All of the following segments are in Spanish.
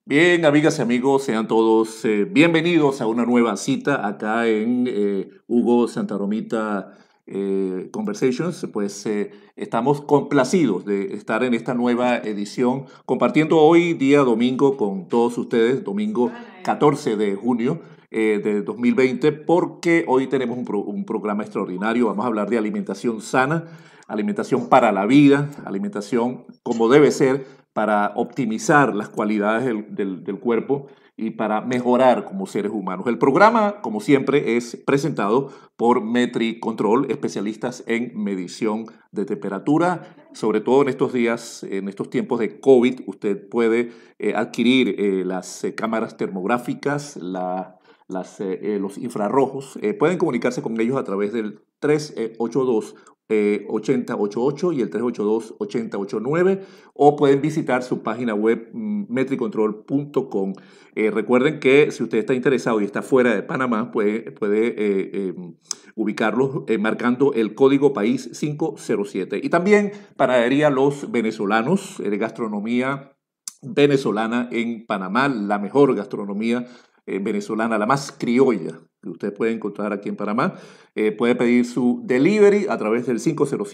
Bien, amigas y amigos, sean todos bienvenidos a una nueva cita acá en Hugo Santa Romita Conversations. Estamos complacidos de estar en esta nueva edición, compartiendo hoy, día domingo, con todos ustedes, domingo 14 de junio de 2020, porque hoy tenemos un programa extraordinario. Vamos a hablar de alimentación sana, alimentación para la vida, alimentación como debe ser para optimizar las cualidades del cuerpo y para mejorar como seres humanos. El programa, como siempre, es presentado por Metri Control, especialistas en medición de temperatura. Sobre todo en estos días, en estos tiempos de COVID, usted puede adquirir las cámaras termográficas, los infrarrojos. Pueden comunicarse con ellos a través del 382 8088 y el 382-8089, o pueden visitar su página web metricontrol.com. Recuerden que si usted está interesado y está fuera de Panamá, puede ubicarlos marcando el código país 507. Y también Panadería Los Venezolanos, de gastronomía venezolana en Panamá, la mejor gastronomía venezolana, la más criolla que usted puede encontrar aquí en Panamá. Puede pedir su delivery a través del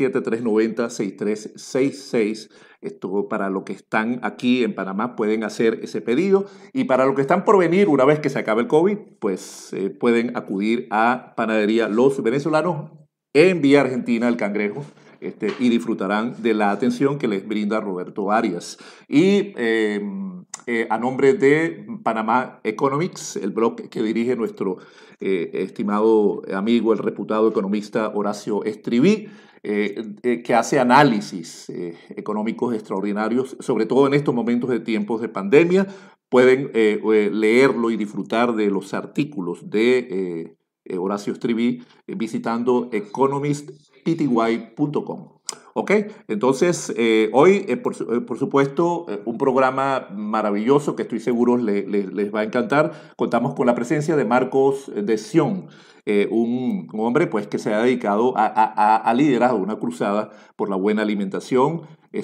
507-390-6366. Esto para los que están aquí en Panamá pueden hacer ese pedido, y para los que están por venir una vez que se acabe el COVID, pues pueden acudir a Panadería Los Venezolanos en Vía Argentina, El Cangrejo, y disfrutarán de la atención que les brinda Roberto Arias. Y a nombre de Panamá Economics, el blog que dirige nuestro estimado amigo, el reputado economista Horacio Estriví, que hace análisis económicos extraordinarios, sobre todo en estos momentos de tiempos de pandemia. Pueden leerlo y disfrutar de los artículos de Horacio Estriví visitando economistpty.com. Ok, entonces hoy, por supuesto, un programa maravilloso que estoy seguro les va a encantar. Contamos con la presencia de Marcos de Sion, un hombre pues, que se ha dedicado a liderar una cruzada por la buena alimentación.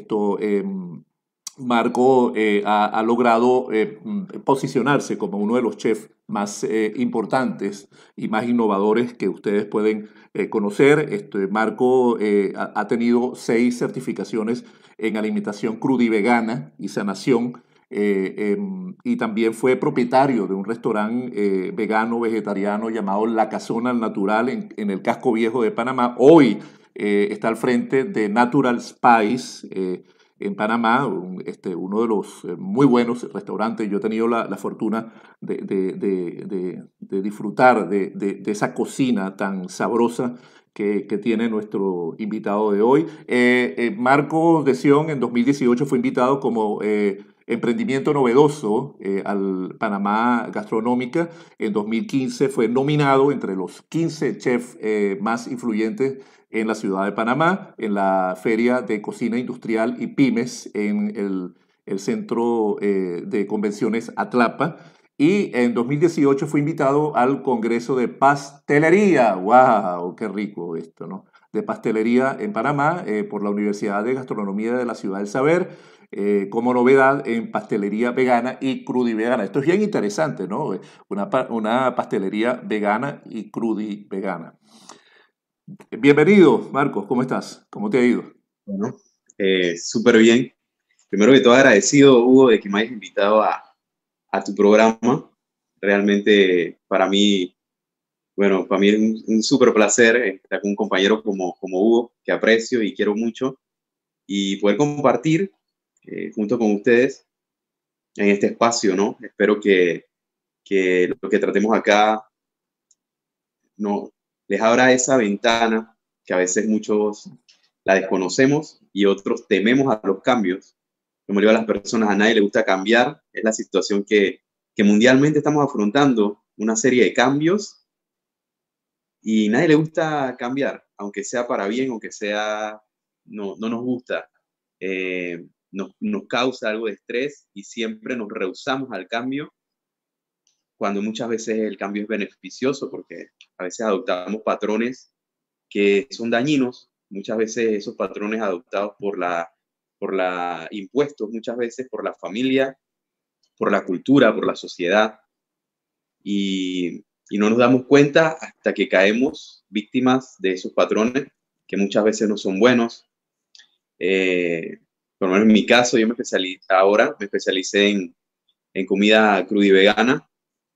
Marco ha logrado posicionarse como uno de los chefs más importantes y más innovadores que ustedes pueden conocer. Marco ha tenido 6 certificaciones en alimentación cruda y vegana y sanación. Y también fue propietario de un restaurante vegano vegetariano llamado La Casona al Natural en el casco viejo de Panamá. Hoy está al frente de Natural Spice en Panamá, uno de los muy buenos restaurantes. Yo he tenido la fortuna de disfrutar de esa cocina tan sabrosa que tiene nuestro invitado de hoy. Marcos de Sion en 2018 fue invitado como emprendimiento novedoso al Panamá Gastronómica. En 2015 fue nominado entre los 15 chefs más influyentes en la ciudad de Panamá, en la Feria de Cocina Industrial y Pymes en el Centro de Convenciones Atlapa. Y en 2018 fue invitado al Congreso de Pastelería. ¡Wow! ¡Qué rico esto!, ¿no? De pastelería en Panamá por la Universidad de Gastronomía de la Ciudad del Saber, como novedad en pastelería vegana y crudivegana. Esto es bien interesante, ¿no? Una pastelería vegana y crudivegana. Bienvenido, Marcos, ¿cómo estás? ¿Cómo te ha ido? Bueno, súper bien. Primero que todo, agradecido, Hugo, de que me hayas invitado a tu programa. Realmente, para mí es un súper placer estar con un compañero como Hugo, que aprecio y quiero mucho, y poder compartir junto con ustedes en este espacio, ¿no? Espero que lo que tratemos acá no les abra esa ventana que a veces muchos la desconocemos y otros tememos a los cambios. Como le digo a las personas, a nadie le gusta cambiar. Es la situación que mundialmente estamos afrontando, una serie de cambios, y a nadie le gusta cambiar, aunque sea para bien, aunque sea, no nos gusta. Nos causa algo de estrés y siempre nos rehusamos al cambio, cuando muchas veces el cambio es beneficioso, porque a veces adoptamos patrones que son dañinos. Muchas veces esos patrones adoptados por la impuestos, muchas veces por la familia, por la cultura, por la sociedad, y no nos damos cuenta hasta que caemos víctimas de esos patrones que muchas veces no son buenos. Por lo menos en mi caso, ahora me especialicé en comida cruda y vegana.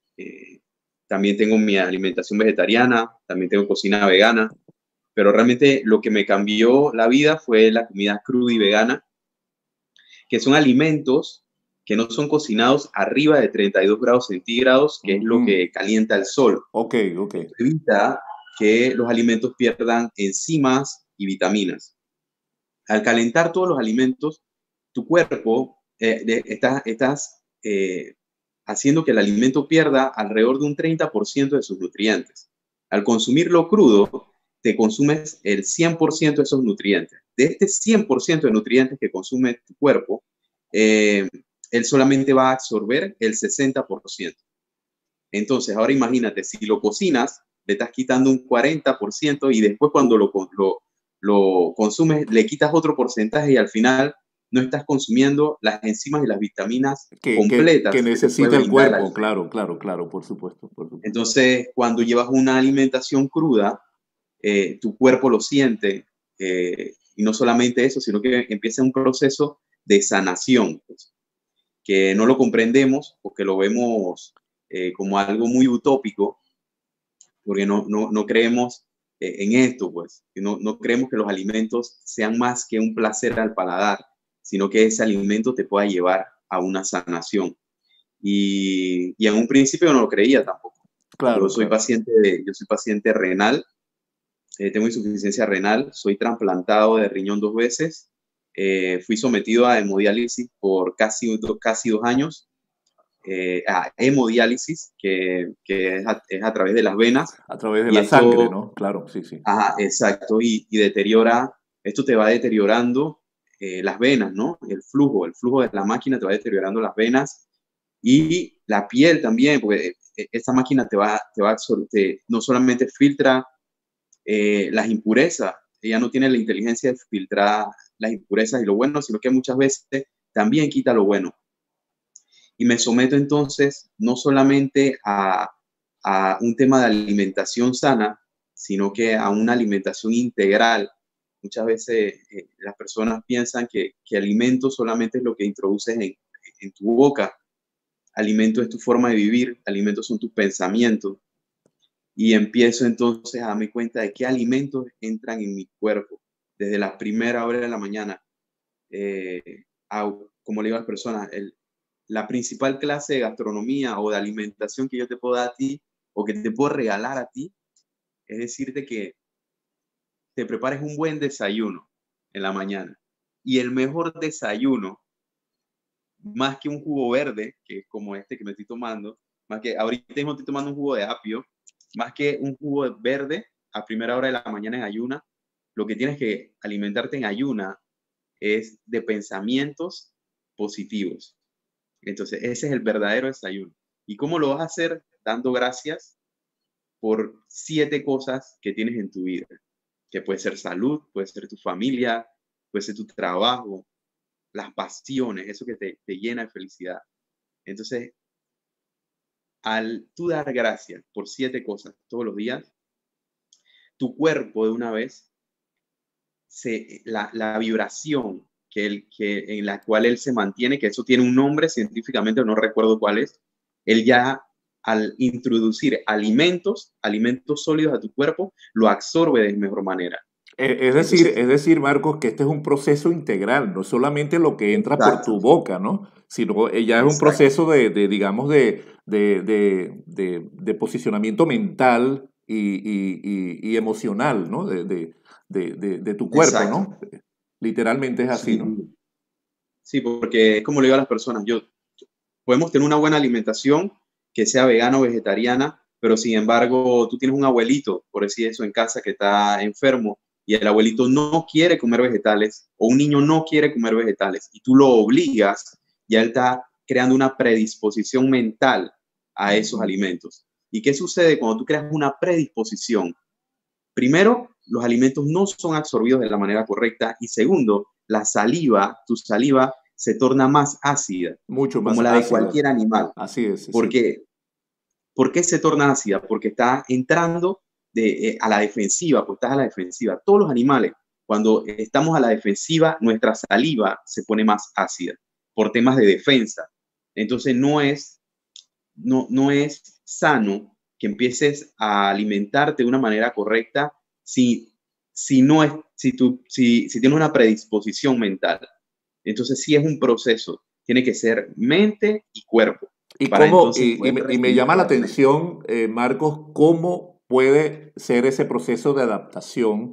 También tengo mi alimentación vegetariana, también tengo cocina vegana, pero realmente lo que me cambió la vida fue la comida cruda y vegana, que son alimentos que no son cocinados arriba de 32 grados centígrados, que es lo que calienta el sol. Ok. Evita que los alimentos pierdan enzimas y vitaminas. Al calentar todos los alimentos, tu cuerpo estás haciendo que el alimento pierda alrededor de un 30% de sus nutrientes. Al consumirlo crudo, te consumes el 100% de esos nutrientes. De este 100% de nutrientes que consume tu cuerpo, él solamente va a absorber el 60%. Entonces, ahora imagínate, si lo cocinas, le estás quitando un 40% y después cuando lo consumes, le quitas otro porcentaje y al final no estás consumiendo las enzimas y las vitaminas completas que necesita el cuerpo. Claro, por supuesto. Entonces, cuando llevas una alimentación cruda, tu cuerpo lo siente, y no solamente eso, sino que empieza un proceso de sanación, pues, que no lo comprendemos porque lo vemos como algo muy utópico, porque no creemos en esto, pues, no creemos que los alimentos sean más que un placer al paladar, sino que ese alimento te pueda llevar a una sanación. Y en un principio no lo creía tampoco. Claro, yo soy paciente renal, tengo insuficiencia renal, soy trasplantado de riñón 2 veces, fui sometido a hemodiálisis por casi 2 años, a hemodiálisis, que es a través de las venas. A través de la sangre, ¿no? Claro, sí. Ajá, exacto, y esto te va deteriorando las venas, ¿no? El flujo de la máquina te va deteriorando las venas y la piel también, porque esta máquina te va a absorber, no solamente filtra las impurezas, ella no tiene la inteligencia de filtrar las impurezas y lo bueno, sino que muchas veces también quita lo bueno. Y me someto entonces no solamente a un tema de alimentación sana, sino que a una alimentación integral. Muchas veces las personas piensan que alimento solamente es lo que introduces en tu boca. Alimento es tu forma de vivir, alimentos son tus pensamientos. Y empiezo entonces a darme cuenta de qué alimentos entran en mi cuerpo desde la primera hora de la mañana. Como le digo a las personas, la principal clase de gastronomía o de alimentación que yo te puedo dar a ti o que te puedo regalar a ti es decirte que te prepares un buen desayuno en la mañana. Y el mejor desayuno, más que un jugo verde, que es como este que me estoy tomando, más que ahorita mismo estoy tomando un jugo de apio, más que un jugo verde a primera hora de la mañana en ayuna, lo que tienes que alimentarte en ayuna es de pensamientos positivos. Entonces, ese es el verdadero desayuno. ¿Y cómo lo vas a hacer? Dando gracias por 7 cosas que tienes en tu vida, que puede ser salud, puede ser tu familia, puede ser tu trabajo, las pasiones, eso que te llena de felicidad. Entonces, al tú dar gracias por 7 cosas todos los días, tu cuerpo de una vez, la vibración en la cual él se mantiene, que eso tiene un nombre científicamente, no recuerdo cuál es, él ya al introducir alimentos sólidos a tu cuerpo, lo absorbe de mejor manera. Es decir, Marcos, que este es un proceso integral, no solamente lo que entra por tu boca, ¿no? Sino ya es un proceso digamos, de posicionamiento mental y emocional, ¿no? De tu cuerpo, ¿no? Literalmente es así, ¿no? Sí, porque es como le digo a las personas, podemos tener una buena alimentación que sea vegana o vegetariana, pero sin embargo tú tienes un abuelito, por decir eso, en casa que está enfermo y el abuelito no quiere comer vegetales o un niño no quiere comer vegetales y tú lo obligas, ya él está creando una predisposición mental a esos alimentos. ¿Y qué sucede cuando tú creas una predisposición? Primero, los alimentos no son absorbidos de la manera correcta y segundo, tu saliva se torna más ácida, Mucho más como la de ácida. cualquier animal. Así es, ¿Por sí. qué? ¿Por qué se torna ácida? Porque está entrando a la defensiva, pues estás a la defensiva. Todos los animales, cuando estamos a la defensiva, nuestra saliva se pone más ácida por temas de defensa. Entonces no es sano que empieces a alimentarte de una manera correcta si no es, si tienes una predisposición mental. Entonces sí es un proceso, tiene que ser mente y cuerpo Y, para cómo, entonces poder y me recibir llama la toda la energía. atención, Marcos, cómo puede ser ese proceso de adaptación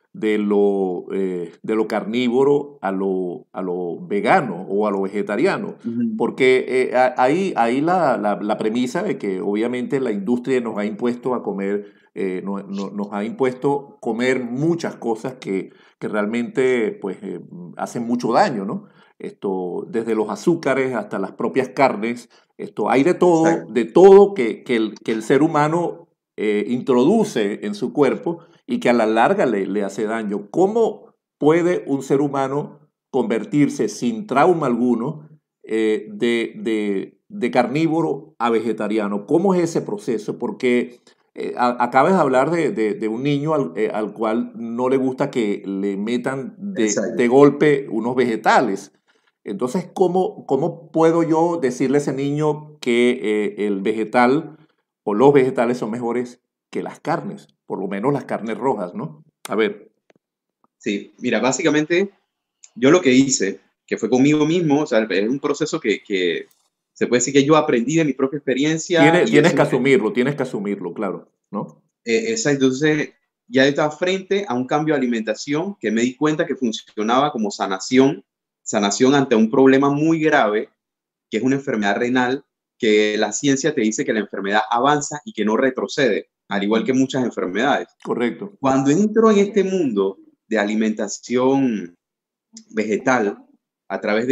de lo carnívoro a lo vegano o a lo vegetariano. Ujú. Porque ahí la premisa de que obviamente la industria nos ha impuesto a comer, nos ha impuesto comer muchas cosas que realmente pues, hacen mucho daño, ¿no? Desde los azúcares hasta las propias carnes, hay Exacto. de todo que el ser humano introduce en su cuerpo y que a la larga le hace daño. ¿Cómo puede un ser humano convertirse sin trauma alguno de carnívoro a vegetariano? ¿Cómo es ese proceso? Porque acabas de hablar de un niño al cual no le gusta que le metan de Exacto. golpe unos vegetales. Entonces, ¿cómo puedo yo decirle a ese niño que el vegetal o los vegetales son mejores que las carnes? Por lo menos las carnes rojas, ¿no? A ver, Sí, mira, básicamente yo lo que hice, que fue conmigo mismo, o sea, es un proceso que se puede decir que yo aprendí de mi propia experiencia y eso es lo que... tienes que asumirlo, claro, ¿no? Exacto, entonces ya estaba frente a un cambio de alimentación que me di cuenta que funcionaba como sanación ante un problema muy grave, que es una enfermedad renal, que la ciencia te dice que la enfermedad avanza y que no retrocede, al igual que Ujú. muchas enfermedades. Correcto. Cuando entro en este mundo de alimentación vegetal a través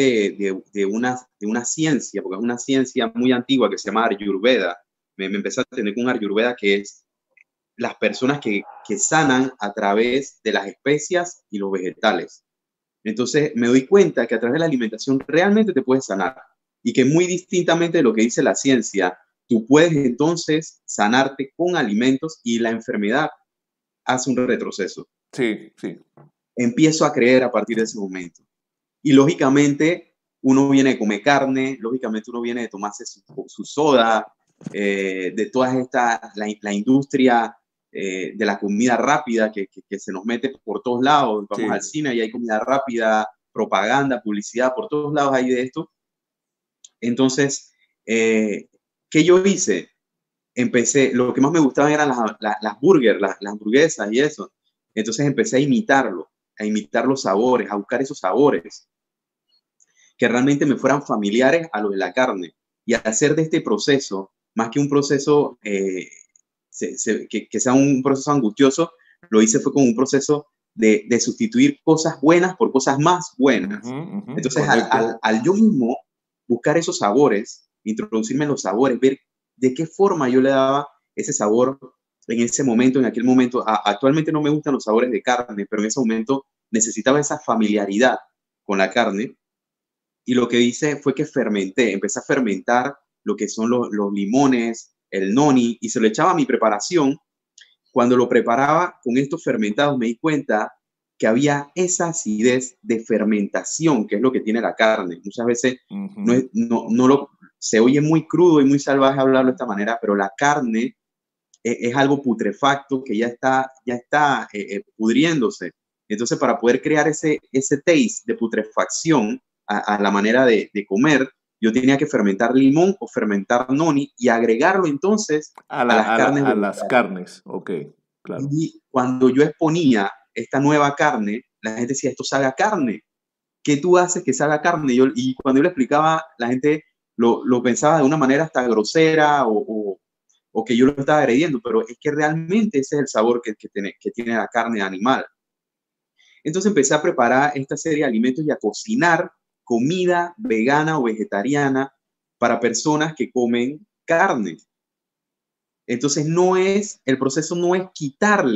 de una ciencia, porque es una ciencia muy antigua que se llama Ayurveda. Me empecé a tener con Ayurveda, que es las personas que sanan a través de las especias y los vegetales. Entonces me doy cuenta que a través de la alimentación realmente te puedes sanar y que muy distintamente de lo que dice la ciencia, tú puedes entonces sanarte con alimentos y la enfermedad hace un retroceso. Sí, sí. Empiezo a creer a partir de ese momento. Y lógicamente uno viene de comer carne, lógicamente uno viene de tomarse su soda, de todas estas, la industria de la comida rápida que se nos mete por todos lados. Vamos al Sí. cine y hay comida rápida, propaganda, publicidad, por todos lados hay de esto. Entonces, ¿qué yo hice? Empecé, lo que más me gustaban eran las burgers, las hamburguesas y eso. Entonces empecé a imitar los sabores, a buscar esos sabores que realmente me fueran familiares a los de la carne y hacer de este proceso, más que un proceso que sea un proceso angustioso, lo hice fue como un proceso de sustituir cosas buenas por cosas más buenas. Ujú, ujú, Entonces, correcto. al yo mismo buscar esos sabores, introducirme en los sabores, ver de qué forma yo le daba ese sabor en ese momento, en aquel momento. Actualmente no me gustan los sabores de carne, pero en ese momento necesitaba esa familiaridad con la carne y lo que hice fue que fermenté, empecé a fermentar lo que son los limones, el noni, y se lo echaba a mi preparación. Cuando lo preparaba con estos fermentados me di cuenta que había esa acidez de fermentación, que es lo que tiene la carne. Muchas veces Ujú. se oye muy crudo y muy salvaje hablarlo de esta manera, pero la carne es algo putrefacto que ya está pudriéndose. Entonces, para poder crear ese taste de putrefacción a la manera de comer, yo tenía que fermentar limón o fermentar noni y agregarlo entonces a las carnes A las vegetales. carnes, ok, claro. Y cuando yo exponía esta nueva carne, la gente decía, esto sabe a carne. ¿Qué tú haces que sabe a carne? Y cuando yo le explicaba, la gente lo pensaba de una manera hasta grosera o que yo lo estaba agrediendo, pero es que realmente ese es el sabor que tiene la carne animal. Entonces empecé a preparar esta serie de alimentos y a cocinar comida vegana o vegetariana para personas que comen carne. Entonces el proceso no es quitarle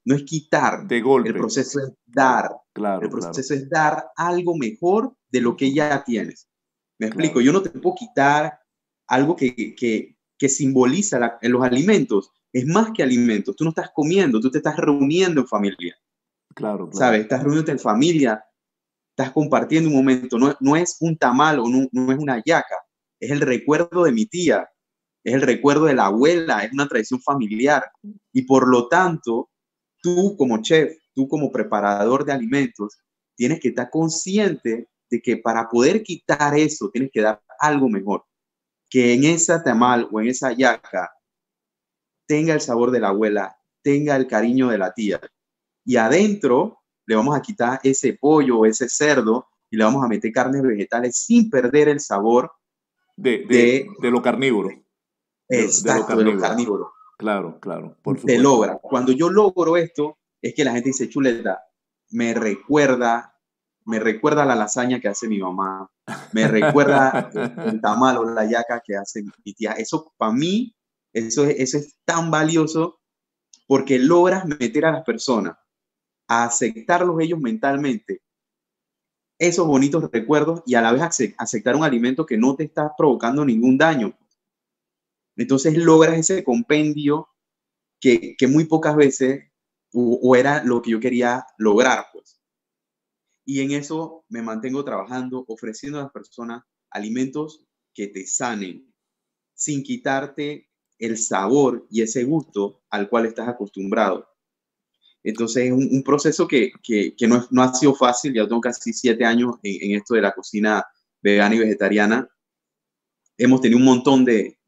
no es quitar, De el golpe. proceso es dar. El Claro, claro. proceso es dar algo mejor de lo que ya tienes. Me explico, Claro, yo no te puedo quitar algo que simboliza en los alimentos. Es más que alimentos, tú no estás comiendo, tú te estás reuniendo en familia, claro, claro. ¿sabes? Estás reuniéndote en familia, estás compartiendo un momento, no es un tamal o no es una yaca, es el recuerdo de mi tía, es el recuerdo de la abuela, es una tradición familiar. Y por lo tanto, tú como chef, tú como preparador de alimentos, tienes que estar consciente de que para poder quitar eso, tienes que dar algo mejor. Que en esa tamal o en esa yaca tenga el sabor de la abuela, tenga el cariño de la tía. Y adentro le vamos a quitar ese pollo o ese cerdo y le vamos a meter carnes vegetales sin perder el sabor de, De lo carnívoro. De lo exacto, de los carnívoro. carnívoros. Claro, claro, por Se supuesto. logra. Cuando yo logro esto, es que la gente dice, chuleta, me recuerda, me recuerda la lasaña que hace mi mamá, me recuerda el tamal o la yaca que hace mi tía. Eso para mí, eso es tan valioso porque logras meter a las personas a aceptarlos ellos mentalmente, esos bonitos recuerdos y a la vez aceptar un alimento que no te está provocando ningún daño. Entonces logras ese compendio que muy pocas veces o era lo que yo quería lograr, pues. Y en eso me mantengo trabajando, ofreciendo a las personas alimentos que te sanen, sin quitarte el sabor y ese gusto al cual estás acostumbrado. Entonces es un proceso que no ha sido fácil. Ya tengo casi 7 años en esto de la cocina vegana y vegetariana. Hemos tenido un montón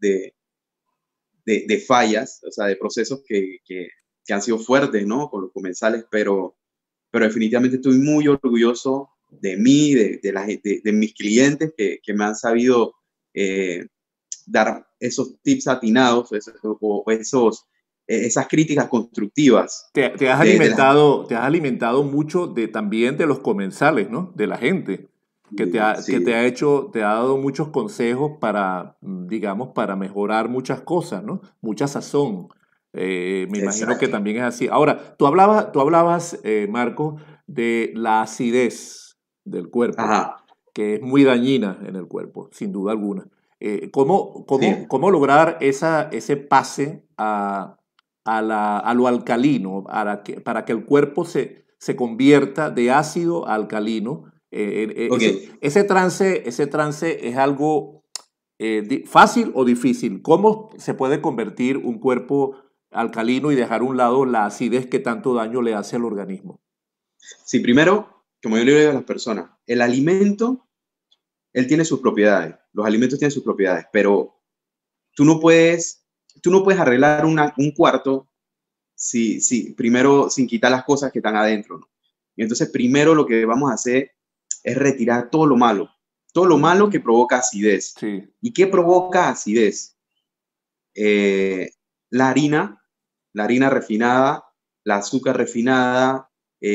de fallas, o sea, de procesos que han sido fuertes, ¿no? Con los comensales, pero definitivamente estoy muy orgulloso de mí, de mis clientes que me han sabido dar esos tips atinados o esas críticas constructivas de las... Te has alimentado mucho también de los comensales, ¿no? De la gente, que te Sí, ha hecho, te ha dado muchos consejos para, digamos, para mejorar muchas cosas, ¿no? Mucha sazón. Me imagino que exacto. también es así. Ahora, tú hablabas, Marco, de la acidez del cuerpo, Ajá, que es muy dañina en el cuerpo, sin duda alguna. sí. ¿Cómo lograr ese pase a lo alcalino, para que el cuerpo se convierta de ácido a alcalino? Ok, Ese trance es algo fácil o difícil. ¿Cómo se puede convertir un cuerpo alcalino y dejar a un lado la acidez que tanto daño le hace al organismo? sí, primero, como yo le digo a las personas, el alimento, él tiene sus propiedades, los alimentos tienen sus propiedades, pero tú no puedes, tú no puedes arreglar un cuarto primero sin quitar las cosas que están adentro, ¿no? Y entonces primero lo que vamos a hacer es retirar todo lo malo que provoca acidez. Sí, ¿Y qué provoca acidez? Eh, la la harina refinada, la azúcar refinada,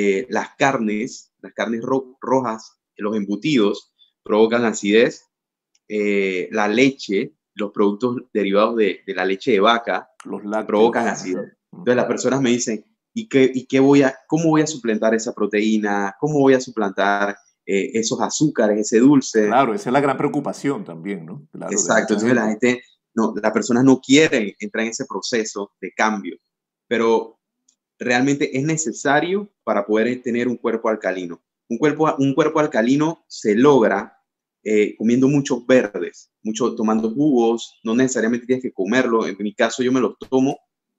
las carnes rojas, los embutidos provocan acidez, la leche, los productos derivados de la leche de vaca los provocan lácteos. acidez. Entonces las Ujú. personas me dicen, cómo voy a suplantar esa proteína? ¿Cómo voy a suplantar esos azúcares, ese dulce? Claro, esa es la gran preocupación también, ¿no? Claro, de Exacto, mucha entonces la gente. gente, no, las personas no quieren entrar en ese proceso de cambio, pero realmente es necesario para poder tener un cuerpo alcalino. Un cuerpo alcalino se logra comiendo muchos verdes, tomando jugos, no necesariamente tienes que comerlo, en mi caso yo me los tomo.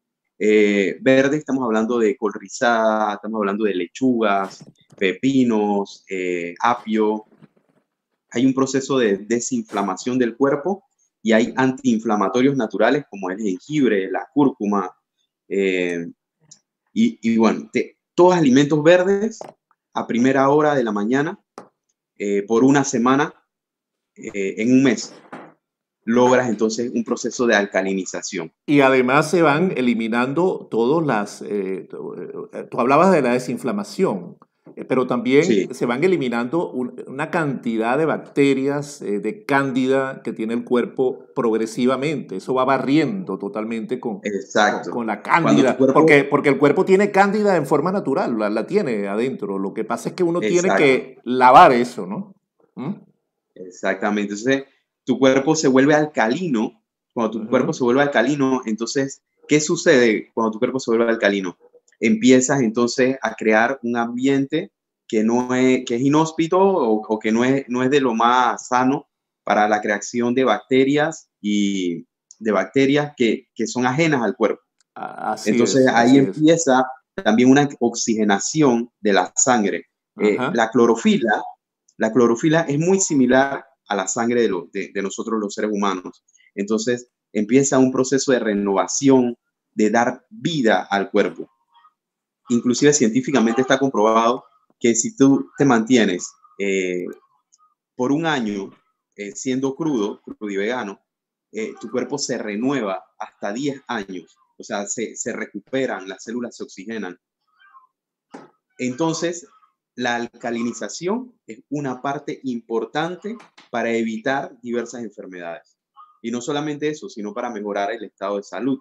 Verde, estamos hablando de col rizada, estamos hablando de lechugas, pepinos, apio. Hay un proceso de desinflamación del cuerpo y hay antiinflamatorios naturales como el jengibre, la cúrcuma, eh, y bueno, todos alimentos verdes a primera hora de la mañana por una semana, en un mes, logras entonces un proceso de alcalinización. Y además se van eliminando todas las... tú hablabas de la desinflamación. Pero también Sí, se van eliminando una cantidad de bacterias, de cándida que tiene el cuerpo progresivamente. Eso va barriendo totalmente exacto. con la Cuando tu cándida, cuerpo, porque el cuerpo tiene cándida en forma natural, la tiene adentro. Lo que pasa es que uno tiene exacto, que lavar eso, ¿no? ¿Mm? exactamente. Entonces, tu cuerpo se vuelve alcalino. Cuando tu cuerpo Ujú. se vuelve alcalino, entonces, ¿qué sucede cuando tu cuerpo se vuelve alcalino? Empiezas entonces a crear un ambiente que es inhóspito o que no es de lo más sano para la creación de bacterias y de bacterias que son ajenas al cuerpo. Así Entonces es, ahí así es. empieza también una oxigenación de la sangre. Eh, Ajá. la clorofila, la clorofila es muy similar a la sangre de nosotros los seres humanos. Entonces empieza un proceso de renovación, de dar vida al cuerpo. Inclusive científicamente está comprobado que si tú te mantienes por un año siendo crudo y vegano, tu cuerpo se renueva hasta 10 años. O sea, se recuperan, las células se oxigenan. Entonces, la alcalinización es una parte importante para evitar diversas enfermedades. Y no solamente eso, sino para mejorar el estado de salud.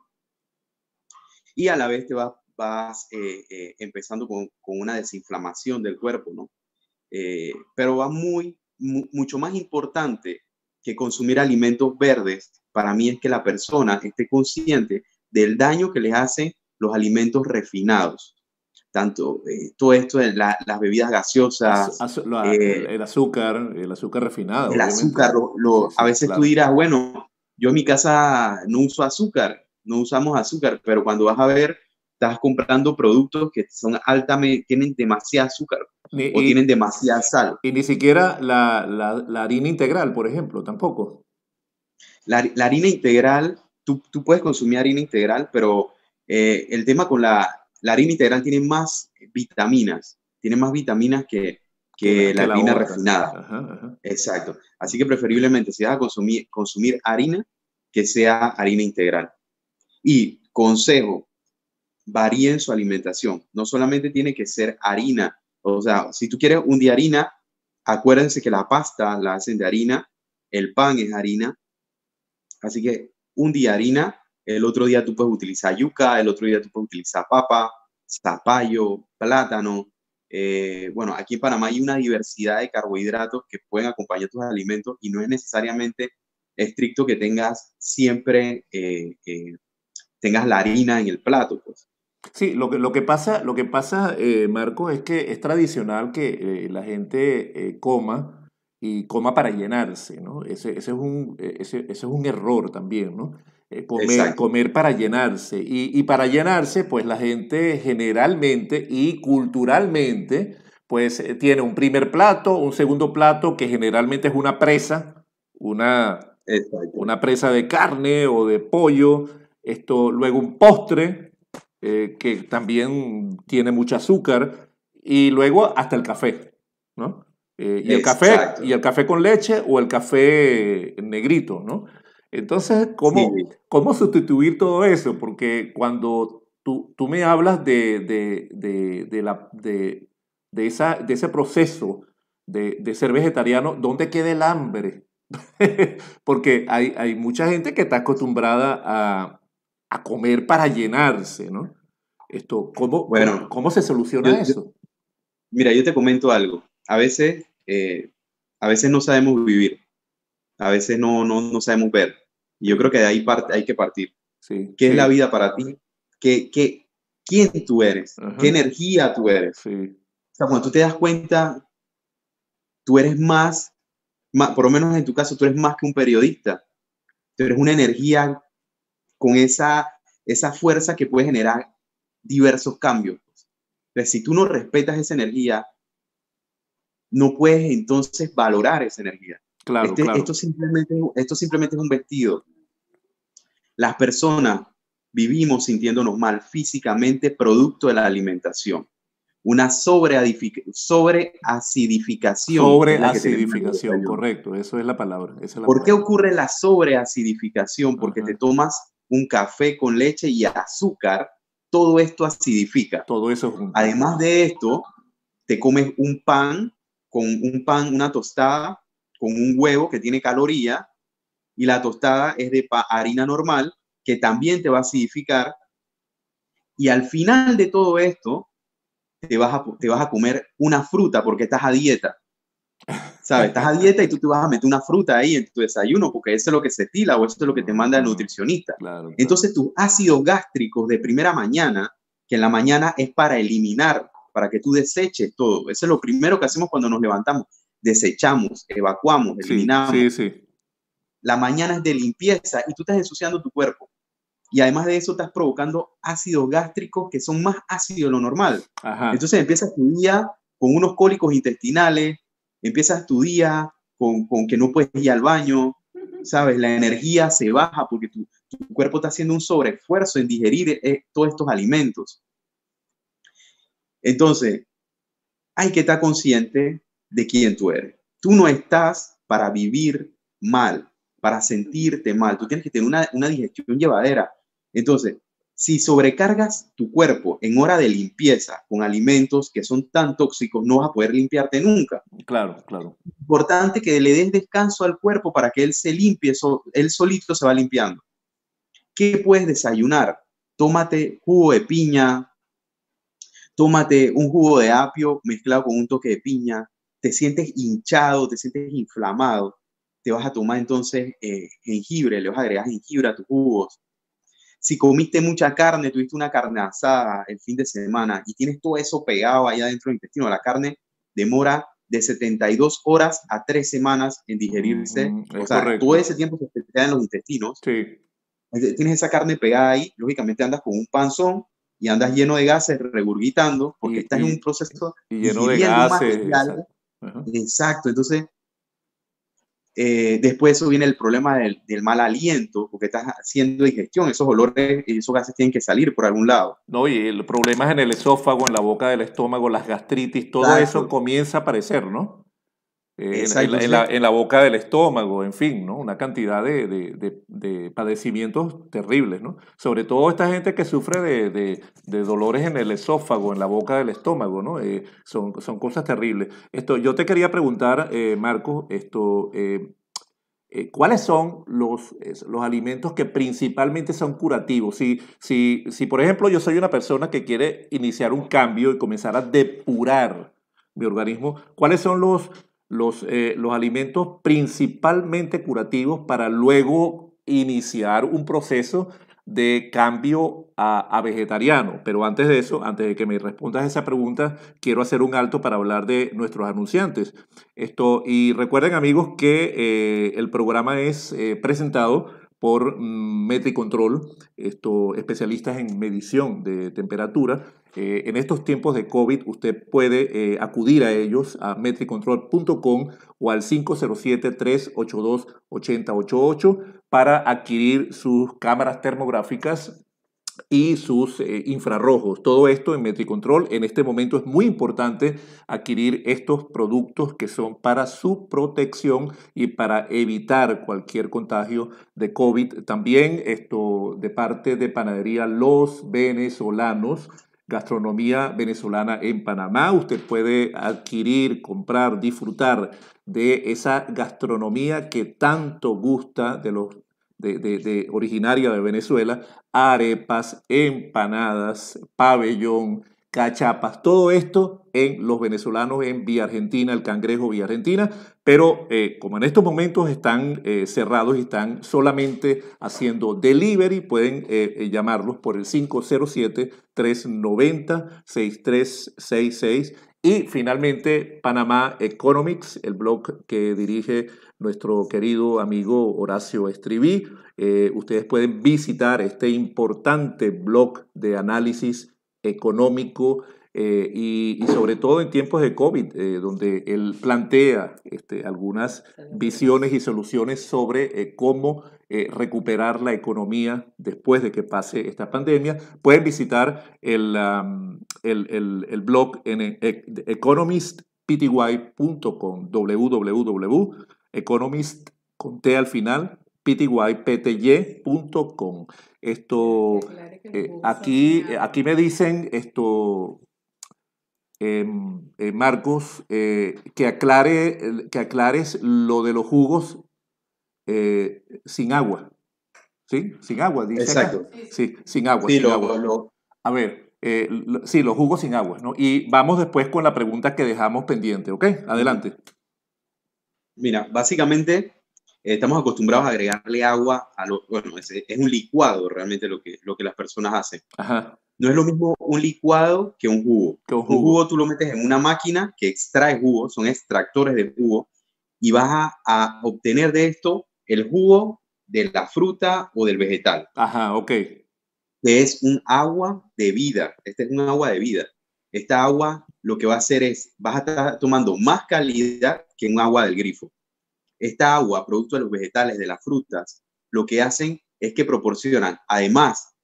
Y a la vez te vas empezando con una desinflamación del cuerpo, ¿no? Pero va mucho más importante que consumir alimentos verdes, para mí es que la persona esté consciente del daño que les hacen los alimentos refinados. Tanto todo esto de las bebidas gaseosas, El azúcar refinado, el obviamente. azúcar, Sí, a sí, veces tú claro. dirás, bueno, yo en mi casa no uso azúcar, no usamos azúcar, pero cuando vas a ver, estás comprando productos que son altamente, tienen demasiada azúcar Ni, o tienen demasiada sal. y ni siquiera la harina integral, por ejemplo, tampoco. La harina integral, tú puedes consumir harina integral, pero el tema con la harina integral tiene más vitaminas que la Que la harina otra. refinada. Ajá, ajá. Exacto. Así que preferiblemente si vas a consumir harina, que sea harina integral. Y consejo, varíen su alimentación. No solamente tiene que ser harina. O sea, si tú quieres un día harina, acuérdense que la pasta la hacen de harina, el pan es harina. Así que un día harina, el otro día tú puedes utilizar yuca, el otro día tú puedes utilizar papa, zapallo, plátano. Bueno, aquí en Panamá hay una diversidad de carbohidratos que pueden acompañar tus alimentos y no es necesariamente estricto que tengas siempre tengas la harina en el plato, pues. Sí, lo que pasa Marco, es que es tradicional que la gente coma y coma para llenarse, ¿no? Ese es un error también, ¿no? Exacto, Comer para llenarse. Y para llenarse, pues la gente generalmente y culturalmente, pues tiene un primer plato, un segundo plato, que generalmente es una presa, una, exacto. una presa de carne o de pollo, luego un postre que también tiene mucho azúcar, y luego hasta el café, ¿no? Y Exacto. el café con leche o el café negrito, ¿no? Entonces, Sí, ¿cómo sustituir todo eso? Porque cuando tú me hablas de ese proceso de ser vegetariano, ¿dónde queda el hambre? Porque hay mucha gente que está acostumbrada a comer para llenarse, ¿no? bueno, ¿Cómo se yo, soluciona yo- eso? mira, yo te comento algo. A veces no sabemos vivir, a veces no sabemos ver. Y yo creo Sí, que de ahí hay que partir. sí, ¿Qué es la sí. vida para ti? ¿Quién tú eres? ¿Qué Ajá, energía tú eres? sí, O sea, cuando tú te das cuenta, tú eres por lo menos en tu caso, tú eres más que un periodista. Tú eres una energía con esa fuerza que puede generar diversos cambios. Entonces, si tú no respetas esa energía, no puedes entonces valorar esa energía. claro, Este, claro. esto simplemente es un vestido. Las personas vivimos sintiéndonos mal físicamente producto de la alimentación. Una sobreacidificación es la que tenemos en el Sobreacidificación, desayuno. correcto, eso es la palabra, esa es la ¿Por qué palabra. ocurre la sobreacidificación? Porque te Ajá. tomas un café con leche y azúcar, todo esto acidifica. Todo eso junto. Además de esto, te comes una tostada con un huevo que tiene caloría, y la tostada es de harina normal, que también te va a acidificar, y al final de todo esto, te vas a comer una fruta porque estás a dieta. ¿Sabes? Estás a dieta y tú te vas a meter una fruta ahí en tu desayuno porque eso es lo que se estila o eso es lo que te manda el nutricionista. Claro, claro. Entonces, tus ácidos gástricos de primera mañana, que en la mañana es para eliminar, para que tú deseches todo. Eso es lo primero que hacemos cuando nos levantamos. Desechamos, evacuamos, Sí, sí, eliminamos. sí. La mañana es de limpieza y tú estás ensuciando tu cuerpo. Y además de eso, estás provocando ácidos gástricos que son más ácidos de lo normal. Ajá. Entonces empiezas tu día con unos cólicos intestinales, empiezas tu día con que no puedes ir al baño, ¿sabes? La energía se baja porque tu cuerpo está haciendo un sobreesfuerzo en digerir todos estos alimentos. Entonces, hay que estar consciente de quién tú eres. Tú no estás para vivir mal, para sentirte mal. Tú tienes que tener una digestión llevadera. Entonces, si sobrecargas tu cuerpo en hora de limpieza con alimentos que son tan tóxicos, no vas a poder limpiarte nunca. Claro, claro. Importante que le des descanso al cuerpo para que él se limpie, él solito se va limpiando. ¿Qué puedes desayunar? Tómate jugo de piña, tómate un jugo de apio mezclado con un toque de piña, te sientes hinchado, te sientes inflamado, te vas a tomar entonces jengibre, le vas a agregar jengibre a tus jugos. Si comiste mucha carne, tuviste una carne asada el fin de semana y tienes todo eso pegado allá dentro del intestino, la carne demora de 72 horas a 3 semanas en digerirse, o Es sea, todo correcto. ese tiempo se te queda en los intestinos. Sí. Tienes esa carne pegada ahí, lógicamente andas con un panzón y andas lleno de gases, regurgitando, porque Y, estás en un y, proceso y lleno de digiriendo un gases, material. exacto. Ajá. Exacto, entonces después de eso viene el problema del mal aliento, porque estás haciendo digestión, esos olores y esos gases tienen que salir por algún lado. No, y el problema es en el esófago, en la boca del estómago, las gastritis, todo eso Exacto, comienza a aparecer, ¿no? exacto. Entonces, En la boca del estómago, en fin, ¿no? Una cantidad de padecimientos terribles, ¿no? Sobre todo esta gente que sufre de dolores en el esófago, en la boca del estómago, ¿no? Son cosas terribles. Yo te quería preguntar, Marco, ¿cuáles son los alimentos que principalmente son curativos? Si, por ejemplo, yo soy una persona que quiere iniciar un cambio y comenzar a depurar mi organismo, ¿cuáles son los alimentos principalmente curativos para luego iniciar un proceso de cambio a vegetariano? Pero antes de eso, antes de que me respondas esa pregunta, quiero hacer un alto para hablar de nuestros anunciantes. Y recuerden, amigos, que el programa es presentado por Metricontrol, especialistas en medición de temperatura. En estos tiempos de COVID, usted puede acudir a ellos a metricontrol.com o al 507-382-8088 para adquirir sus cámaras termográficas y sus infrarrojos. Todo esto en Metricontrol. En este momento es muy importante adquirir estos productos que son para su protección y para evitar cualquier contagio de COVID. También de parte de Panadería Los Venezolanos, gastronomía venezolana en Panamá. Usted puede adquirir, comprar, disfrutar de esa gastronomía que tanto gusta originaria de Venezuela: arepas, empanadas, pabellón, cachapas, todo esto en Los Venezolanos en Vía Argentina, el Cangrejo Vía Argentina, pero como en estos momentos están cerrados y están solamente haciendo delivery, pueden llamarlos por el 507-390-6366. Y finalmente, Panamá Economics, el blog que dirige nuestro querido amigo Horacio Estriví. Ustedes pueden visitar este importante blog de análisis económico y sobre todo en tiempos de COVID, donde él plantea algunas visiones y soluciones sobre cómo recuperar la economía después de que pase esta pandemia. Pueden visitar el blog en economistpty.com, www.economist con T al final, pty.com. Aquí me dicen Marcos, que aclares lo de los jugos sin agua. ¿Sí? Sin agua, dice acá. Exacto. Sí, sin agua, Sí, sin agua. A ver, sí, los jugos sin agua, ¿no? Y vamos después con la pregunta que dejamos pendiente, ¿ok? Adelante. Mira, básicamente estamos acostumbrados a agregarle agua a lo, bueno, es un licuado realmente lo que las personas hacen. Ajá. No es lo mismo un licuado que un jugo. Que un Un jugo. jugo tú lo metes en una máquina que extrae jugo, son extractores de jugo, y vas a obtener de esto el jugo de la fruta o del vegetal, Ajá, ok. que es un agua de vida. Este es un agua de vida. Esta agua lo que va a hacer es, vas a estar tomando más calidad que un agua del grifo. Esta agua, producto de los vegetales, de las frutas, lo que hacen es que proporcionan, además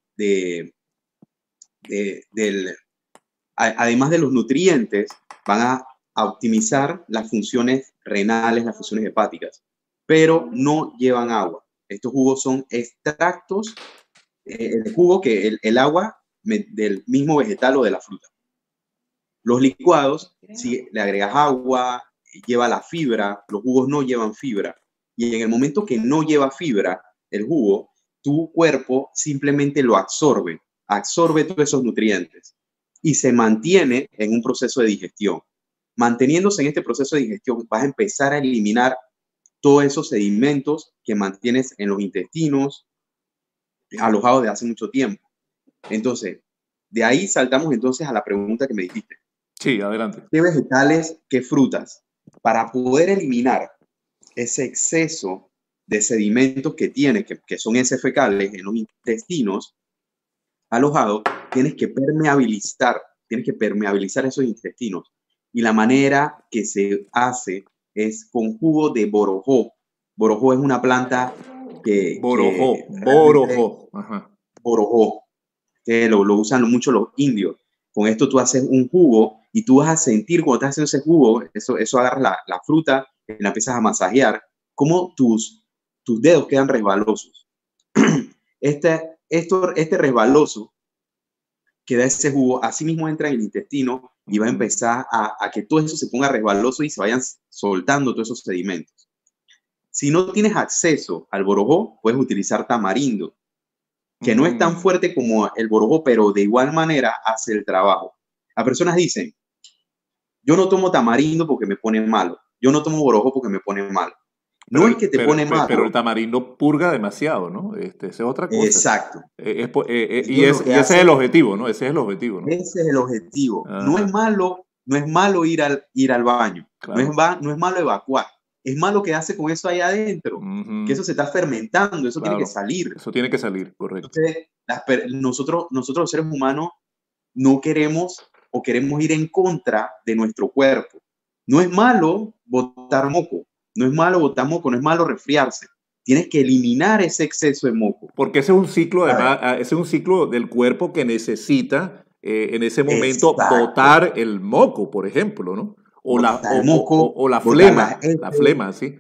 del, además de los nutrientes, van a optimizar las funciones renales, las funciones hepáticas, pero no llevan agua. Estos jugos son extractos de jugo que el agua del mismo vegetal o de la fruta. Los licuados, si le agregas agua, lleva la fibra, los jugos no llevan fibra. Y en el momento que no lleva fibra, el jugo, tu cuerpo simplemente lo absorbe, absorbe todos esos nutrientes y se mantiene en un proceso de digestión. Manteniéndose en este proceso de digestión, vas a empezar a eliminar todos esos sedimentos que mantienes en los intestinos, alojados de hace mucho tiempo. Entonces, de ahí saltamos entonces a la pregunta que me dijiste. Sí, adelante. ¿Qué vegetales, qué frutas? Para poder eliminar ese exceso de sedimentos que tiene, que son heces fecales en los intestinos alojados, tienes que permeabilizar esos intestinos. Y la manera que se hace es con jugo de borojó. Borojó es una planta Borojó. Ajá. Borojó, que lo usan mucho los indios. Con esto tú haces un jugo y tú vas a sentir cuando estás haciendo ese jugo, eso agarras la fruta y la empiezas a masajear, como tus dedos quedan resbalosos. Este resbaloso que da ese jugo, así mismo entra en el intestino y va a empezar a que todo eso se ponga resbaloso y se vayan soltando todos esos sedimentos. Si no tienes acceso al borojó, puedes utilizar tamarindo, que no es tan fuerte como el borojó, pero de igual manera hace el trabajo. Las personas dicen, yo no tomo tamarindo porque me pone malo, yo no tomo borojó porque me pone malo. No es que te pone malo. Pero el tamarindo purga demasiado, ¿no? Esa es otra cosa. Exacto. Y ese es el objetivo, ¿no? Ese es el objetivo, ¿no? Ese es el objetivo. No es malo ir al baño. Claro. No es malo evacuar. Es malo quedarse con eso ahí adentro. Que eso se está fermentando, eso tiene que salir. Eso tiene que salir, correcto. Entonces, nosotros los seres humanos no queremos o queremos ir en contra de nuestro cuerpo. No es malo botar moco, no es malo botar moco, no es malo resfriarse. Tienes que eliminar ese exceso de moco. Porque ese es un ciclo, ese es un ciclo del cuerpo que necesita en ese momento botar el moco, por ejemplo, ¿no? O la flema, la flema, ¿sí?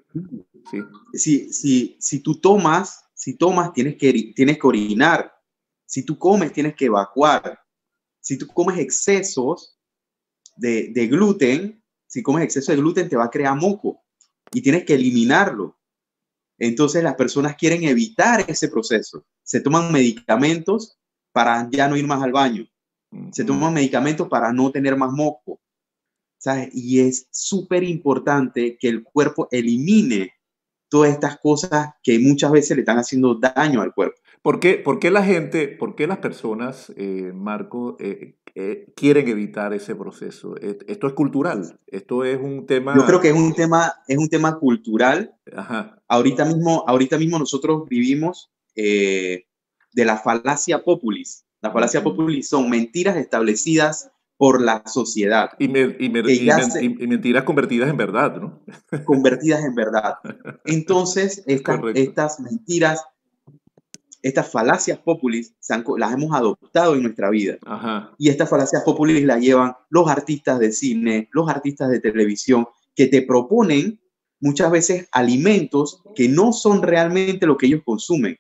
Si tú tomas, tienes que orinar. Si tú comes, tienes que evacuar. Si tú comes excesos de gluten, si comes exceso de gluten te va a crear moco y tienes que eliminarlo. Entonces las personas quieren evitar ese proceso. Se toman medicamentos para ya no ir más al baño. Se toman medicamentos para no tener más moco. ¿Sabes? Y es súper importante que el cuerpo elimine todas estas cosas que muchas veces le están haciendo daño al cuerpo. ¿Por qué las personas, Marco, quieren evitar ese proceso? Esto es cultural, esto es un tema... Yo creo que es un tema cultural. Ajá. Ahorita mismo nosotros vivimos de la falacia populis. La falacia populis son mentiras establecidas por la sociedad. Y mentiras convertidas en verdad, ¿no? Convertidas en verdad. Entonces, estas mentiras, estas falacias populis las hemos adoptado en nuestra vida. Ajá. Y estas falacias populis las llevan los artistas de cine, los artistas de televisión, que te proponen muchas veces alimentos que no son realmente lo que ellos consumen.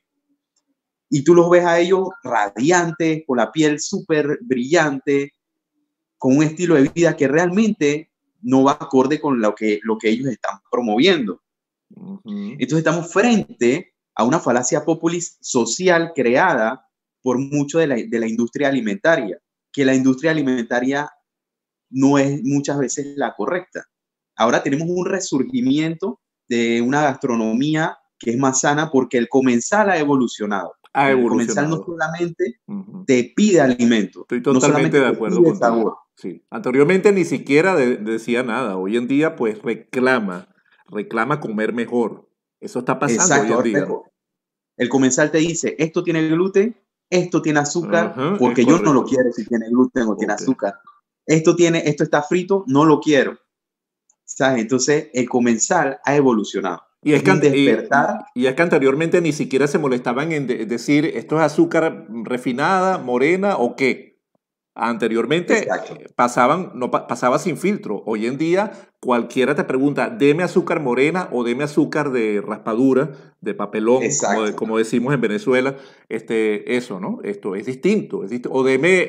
Y tú los ves a ellos radiantes, con la piel súper brillante, con un estilo de vida que realmente no va acorde con lo que ellos están promoviendo. Entonces estamos frente a una falacia populis social creada por mucho de la industria alimentaria, que la industria alimentaria no es muchas veces la correcta. Ahora tenemos un resurgimiento de una gastronomía que es más sana porque el comensal ha evolucionado. Ha El comensal no evolucionado. solamente te pide alimento, Estoy no totalmente solamente de te acuerdo pide contigo. sabor. Sí. Anteriormente ni siquiera decía nada. Hoy en día, pues reclama comer mejor. Eso está pasando hoy Exacto. en Ahora día, ¿no? el comensal te dice, esto tiene gluten, esto tiene azúcar, Ajá, es porque yo no lo correcto. quiero si tiene gluten o tiene Ok. azúcar. Esto está frito, no lo quiero. ¿Sabes? Entonces, el comensal ha evolucionado. Y es Es que, un despertar. y es que anteriormente ni siquiera se molestaban en decir esto es azúcar refinada, morena o qué. Anteriormente Exacto, pasaba sin filtro. Hoy en día cualquiera te pregunta, deme azúcar morena o deme azúcar de raspadura, de papelón, exacto. como decimos en Venezuela. Eso, ¿no? Esto es distinto. O deme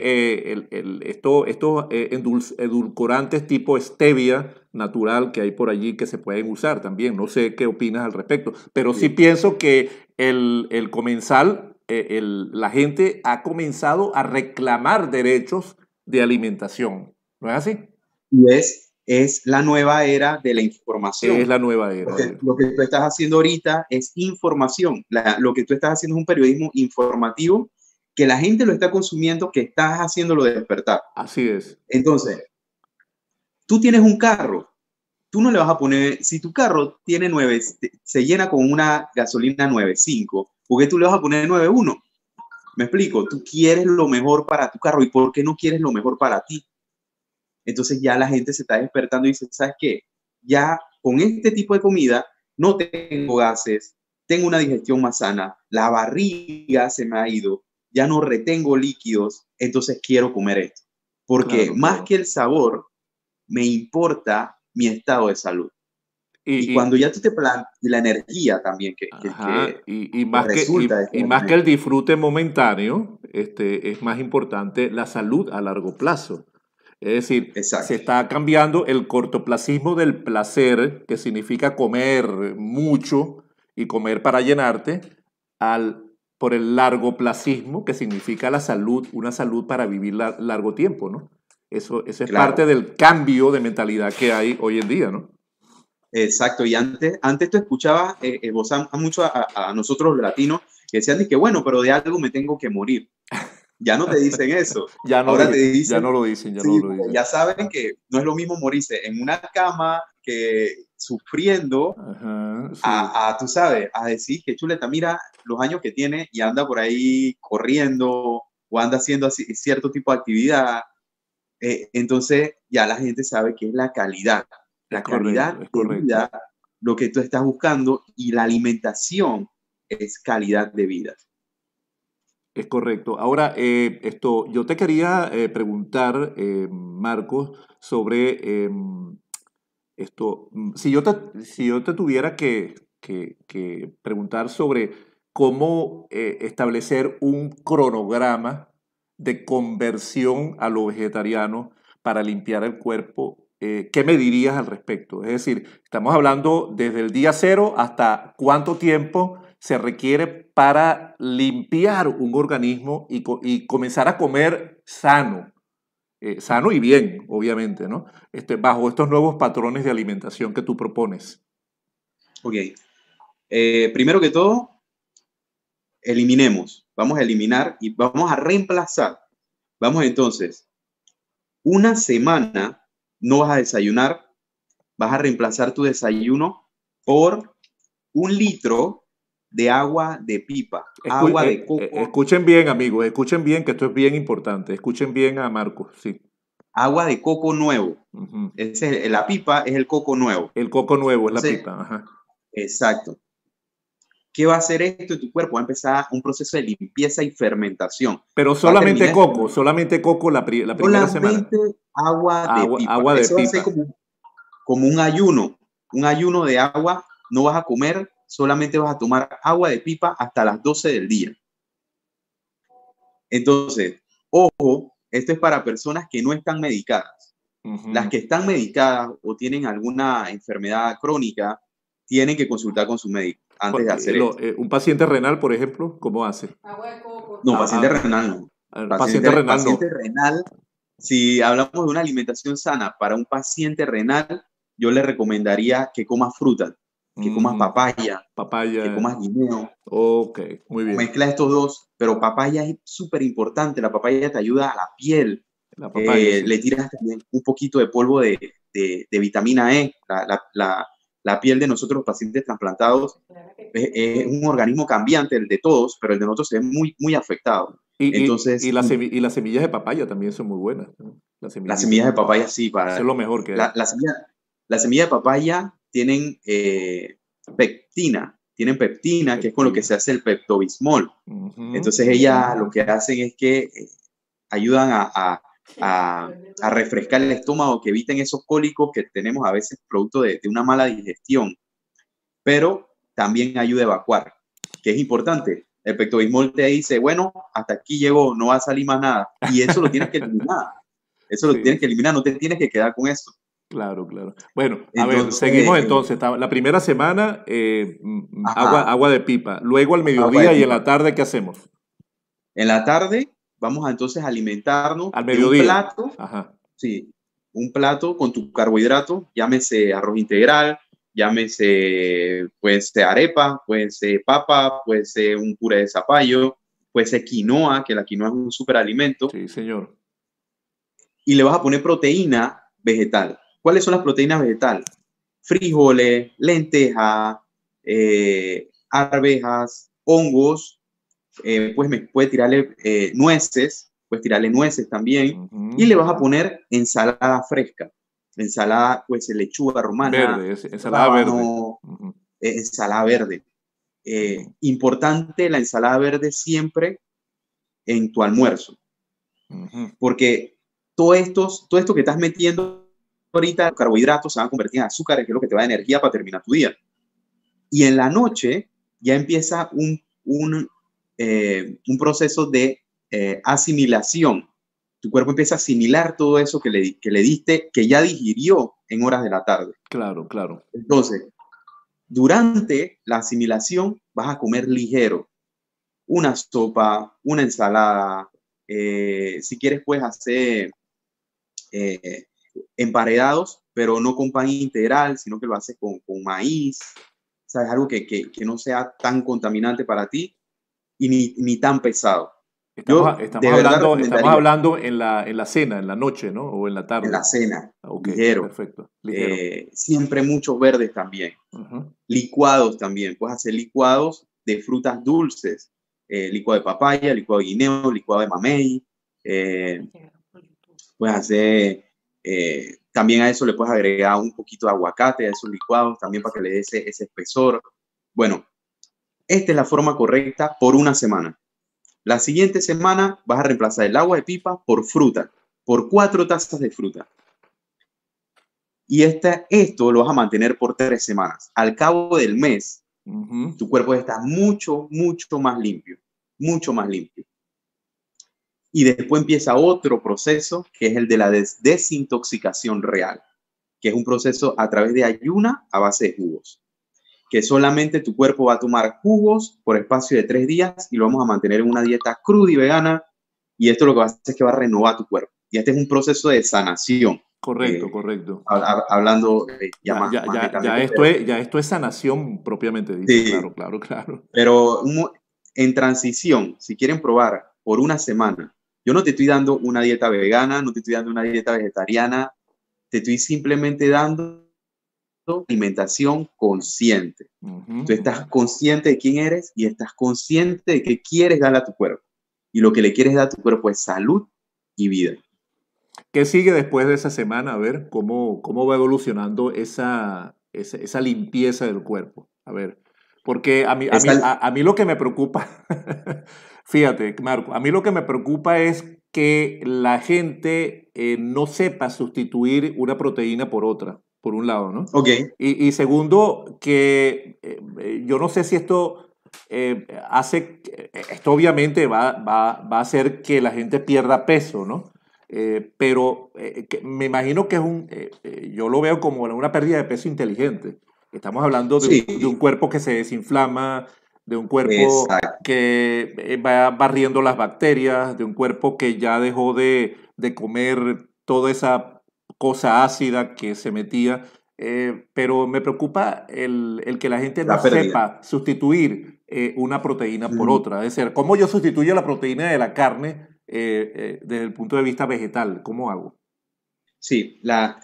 estos edulcorantes tipo stevia natural que hay por allí que se pueden usar también. No sé qué opinas al respecto, pero sí Sí. pienso que el comensal, la gente ha comenzado a reclamar derechos de alimentación. ¿No es así? Y es la nueva era de la información. Es la nueva Lo era. que, lo que tú estás haciendo ahorita es información. Lo que tú estás haciendo es un periodismo informativo que la gente lo está consumiendo, que estás haciéndolo despertar. Así es. Entonces, tú tienes un carro, tú no le vas a poner, si tu carro tiene 9, se llena con una gasolina 9.5, ¿por qué tú le vas a poner 9.1? Me explico, tú quieres lo mejor para tu carro, ¿y por qué no quieres lo mejor para ti? Entonces ya la gente se está despertando y dice, ¿sabes qué? Ya con este tipo de comida no tengo gases, tengo una digestión más sana, la barriga se me ha ido, ya no retengo líquidos, entonces quiero comer esto. Porque Claro, más claro. que el sabor, me importa mi estado de salud. Y Y, cuando ya tú te planteas la energía también ajá, que resulta de este y más que el alimento. disfrute momentáneo, es más importante la salud a largo plazo. Es decir, se Exacto. está cambiando el cortoplacismo del placer, que significa comer mucho y comer para llenarte, por el largoplacismo, que significa la salud, una salud para vivir largo tiempo, ¿no? Eso es parte Claro. del cambio de mentalidad que hay hoy en día, ¿no? Exacto, y antes tú escuchabas vos a mucho a nosotros los latinos que decían de que bueno, pero de algo me tengo que morir. Ya no te dicen eso. Ahora te Ya no dicen, lo dicen, ya no sí, lo porque dicen. ya saben que no es lo mismo morirse en una cama que sufriendo Ajá, sí, tú sabes, a decir que chuleta, mira los años que tiene y anda por ahí corriendo o anda haciendo así, cierto tipo de actividad. Entonces ya la gente sabe que es la calidad es de correcto. vida lo que tú estás buscando y la alimentación es calidad de vida. Es correcto. Ahora, yo te quería preguntar, Marcos, sobre si yo te tuviera que preguntar sobre cómo establecer un cronograma de conversión a lo vegetariano para limpiar el cuerpo, ¿qué me dirías al respecto? Es decir, estamos hablando desde el día cero hasta cuánto tiempo se requiere para limpiar un organismo y comenzar a comer sano. Sano y bien, obviamente, ¿no? Bajo estos nuevos patrones de alimentación que tú propones. Ok, primero que todo, eliminemos, vamos a eliminar y vamos a reemplazar. Vamos entonces, una semana no vas a desayunar, vas a reemplazar tu desayuno por 1 litro de agua de pipa, agua de coco. Escuchen bien, amigos, escuchen bien que esto es bien importante. Escuchen bien a Marcos, sí. Agua de coco nuevo. Ujú. La pipa es el coco nuevo. El coco nuevo es la Entonces, pipa. Ajá. exacto. ¿Qué va a hacer esto en tu cuerpo? Va a empezar un proceso de limpieza y fermentación. Pero Va a terminar solamente coco la primera semana. solamente agua de pipa. Agua de Eso va a ser pipa. como un ayuno de agua. No vas a comer, solamente vas a tomar agua de pipa hasta las 12 del día. Entonces, ojo, esto es para personas que no están medicadas. Las que están medicadas o tienen alguna enfermedad crónica, tienen que consultar con su médico antes de hacer esto. Un paciente renal, por ejemplo, ¿cómo hace? No, paciente renal no. Paciente renal Paciente no. renal, si hablamos de una alimentación sana para un paciente renal, yo le recomendaría que comas fruta, que comas papaya, que Papaya. comas guineo. Ok, muy bien. Mezcla estos dos, pero papaya es súper importante. La papaya te ayuda a la piel. La papaya, sí. Le tiras también un poquito de polvo de vitamina E. La piel de nosotros, los pacientes trasplantados, es un organismo cambiante, el de todos, pero el de nosotros se ve muy, muy afectado. Entonces, y las semillas de papaya también son muy buenas, ¿no? Las semillas de papaya, sí. Eso es lo mejor que hay. La semilla de papaya tienen pectina. Tienen peptina, que es con lo que se hace el peptobismol. Entonces, ellas lo que hacen es que ayudan a refrescar el estómago, que eviten esos cólicos que tenemos a veces producto de una mala digestión. Pero también ayuda a evacuar, que es importante. El peptobismol te dice, bueno, hasta aquí llegó, no va a salir más nada. Y eso lo tienes que eliminar. Eso lo tienes que eliminar, no te tienes que quedar con eso. Claro, claro. Bueno, a ver, seguimos entonces. La primera semana, agua de pipa. Luego al mediodía y en la tarde, ¿qué hacemos? En la tarde vamos a entonces alimentarnos al de un mediodía. plato. Sí, un plato con tu carbohidrato, llámese arroz integral, llámese, puede ser arepa, puede ser papa, puede ser un puré de zapallo, puede ser quinoa, que la quinoa es un superalimento. Sí, señor. Y le vas a poner proteína vegetal. ¿Cuáles son las proteínas vegetales? Frijoles, lentejas, arvejas, hongos, pues puedes tirarle nueces, puedes tirarle nueces también, y le vas a poner ensalada fresca. Ensalada, pues lechuga romana, verde, ensalada rábano, verde. Ensalada verde. Importante la ensalada verde siempre en tu almuerzo, porque todo esto que estás metiendo ahorita, los carbohidratos se van a convertir en azúcares, que es lo que te va a dar energía para terminar tu día. Y en la noche ya empieza un proceso de asimilación. Tu cuerpo empieza a asimilar todo eso que le diste, que ya digirió en horas de la tarde. Claro, claro. Entonces, durante la asimilación vas a comer ligero. Una sopa, una ensalada. Si quieres, puedes hacer emparedados, pero no con pan integral, sino que lo haces con maíz. ¿Sabes? Algo que no sea tan contaminante para ti y ni tan pesado. Estamos hablando en la cena, en la noche, ¿no? O en la tarde. En la cena, okay, ligero. Perfecto, ligero. Siempre muchos verdes también. Licuados también. Puedes hacer licuados de frutas dulces. Licuado de papaya, licuado de guineo, licuado de mamey. Puedes hacer... también a eso le puedes agregar un poquito de aguacate a esos licuados, también para que le dé ese espesor. Bueno, esta es la forma correcta por una semana. La siguiente semana vas a reemplazar el agua de pipa por fruta, por 4 tazas de fruta. Y esto lo vas a mantener por 3 semanas. Al cabo del mes, tu cuerpo está mucho, mucho más limpio, mucho más limpio. Y después empieza otro proceso, que es el de la desintoxicación real, que es un proceso a través de ayuna a base de jugos, que solamente tu cuerpo va a tomar jugos por espacio de 3 días y lo vamos a mantener en una dieta cruda y vegana, y esto lo que va a hacer es que va a renovar tu cuerpo. Y este es un proceso de sanación. Correcto. Hablando ya más netamente. Ya esto es sanación propiamente dicho. Sí, claro. Pero en transición, si quieren probar por una semana, yo no te estoy dando una dieta vegana, no te estoy dando una dieta vegetariana, te estoy simplemente dando alimentación consciente. Tú estás consciente de quién eres y estás consciente de qué quieres darle a tu cuerpo. Y lo que le quieres dar a tu cuerpo es salud y vida. ¿Qué sigue después de esa semana? A ver, ¿cómo va evolucionando esa limpieza del cuerpo? A ver, porque a mí lo que me preocupa, fíjate, Marco, a mí lo que me preocupa es que la gente no sepa sustituir una proteína por otra, por un lado, ¿no? Okay. Y segundo, que yo no sé si esto esto obviamente va a hacer que la gente pierda peso, ¿no? pero me imagino que yo lo veo como una pérdida de peso inteligente. Estamos hablando Sí, de un cuerpo que se desinflama, de un cuerpo exacto. que va barriendo las bacterias, de un cuerpo que ya dejó de comer toda esa cosa ácida que se metía. Pero me preocupa el que la gente no La pérdida. sepa sustituir una proteína por Mm, otra. Es decir, ¿cómo yo sustituyo la proteína de la carne desde el punto de vista vegetal? ¿Cómo hago? sí,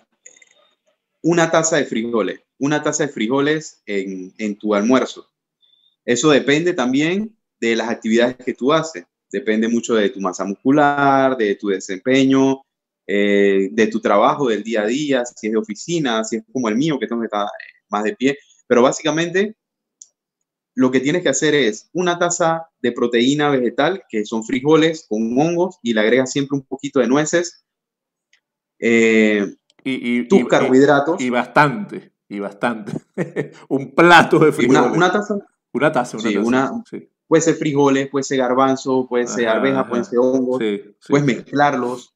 una taza de frijoles. Una taza de frijoles en tu almuerzo. Eso depende también de las actividades que tú haces. Depende mucho de tu masa muscular, de tu desempeño, de tu trabajo del día a día, si es de oficina, si es como el mío, que tengo que estar más de pie. Pero básicamente lo que tienes que hacer es una taza de proteína vegetal, que son frijoles con hongos, y le agregas siempre un poquito de nueces. Eh, Y, y, tus y, y, y carbohidratos, bastante, y bastante. Un plato de y frijoles. una taza, Una sí, taza, sí. puede ser frijoles, puede ser garbanzo, puede ser Ajá, arveja, pueden ser ajá. hongos, Sí, sí, puedes sí. mezclarlos.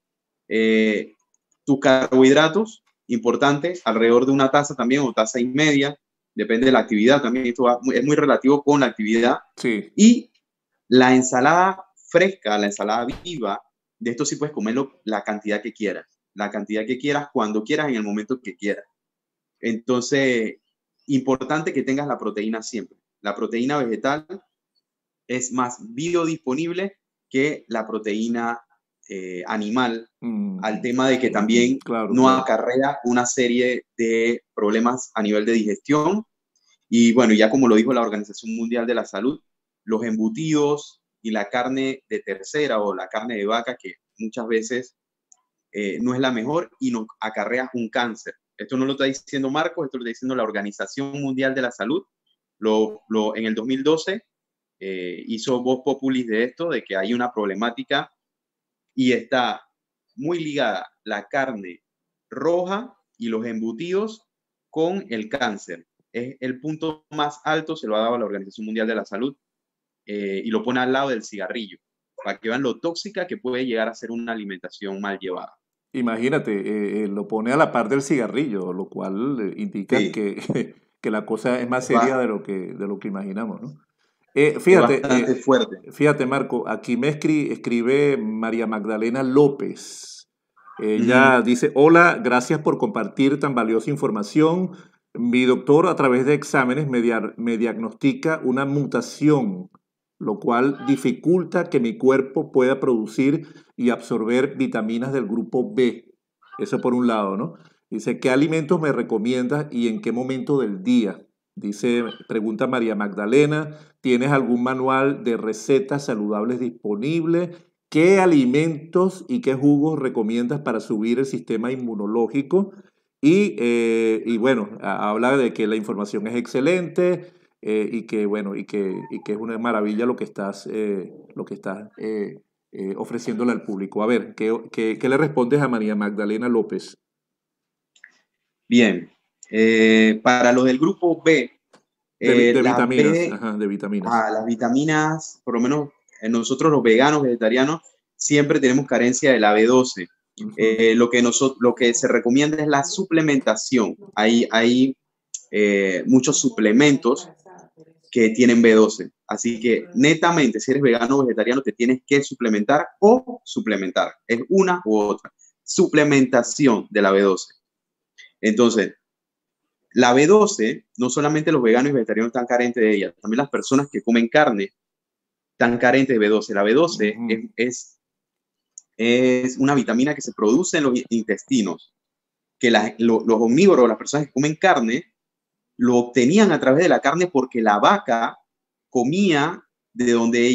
Tus carbohidratos, importante, alrededor de una taza también o taza y media, depende de la actividad también, es muy relativo con la actividad. Sí. Y la ensalada fresca, la ensalada viva, de esto sí puedes comerlo la cantidad que quieras, cuando quieras, en el momento que quieras. Entonces, importante que tengas la proteína siempre. La proteína vegetal es más biodisponible que la proteína animal, al tema de que también Claro, no claro. acarrea una serie de problemas a nivel de digestión. Y bueno, ya como lo dijo la Organización Mundial de la Salud, los embutidos y la carne de tercera o la carne de vaca, que muchas veces no es la mejor y nos acarrea un cáncer. Esto no lo está diciendo Marcos, esto lo está diciendo la Organización Mundial de la Salud. En el 2012 hizo Voz Populis de esto, de que hay una problemática y está muy ligada la carne roja y los embutidos con el cáncer. Es el punto más alto, se lo ha dado a la Organización Mundial de la Salud, y lo pone al lado del cigarrillo, para que vean lo tóxica que puede llegar a ser una alimentación mal llevada. Imagínate, lo pone a la par del cigarrillo, lo cual indica Sí, que, que la cosa es más es, seria ba de lo que imaginamos, ¿no? es bastante fuerte. Fíjate, Marco, aquí me escribe María Magdalena López. Uh -huh. Ella dice, hola, gracias por compartir tan valiosa información. Mi doctor a través de exámenes me diagnostica una mutación, lo cual dificulta que mi cuerpo pueda producir y absorber vitaminas del grupo B. Eso por un lado, ¿no? Dice, ¿qué alimentos me recomiendas y en qué momento del día? Dice, pregunta María Magdalena, ¿tienes algún manual de recetas saludables disponible? ¿Qué alimentos y qué jugos recomiendas para subir el sistema inmunológico? Y bueno, habla de que la información es excelente y que bueno, y que es una maravilla lo que estás ofreciéndole al público. A ver, ¿qué le respondes a María Magdalena López? Bien, para los del grupo B, De las vitaminas, B, ajá, de vitaminas. las vitaminas, por lo menos nosotros los veganos, vegetarianos, siempre tenemos carencia de la B12. Ujú. Lo que se recomienda es la suplementación. Hay muchos suplementos que tienen B12. Así que netamente, si eres vegano o vegetariano, te tienes que suplementar o suplementar. Es una u otra. Suplementación de la B12. Entonces, la B12, no solamente los veganos y vegetarianos están carentes de ella, también las personas que comen carne están carentes de B12. La B12 Ujú. es una vitamina que se produce en los intestinos, que los omnívoros, las personas que comen carne, lo obtenían a través de la carne porque la vaca comía de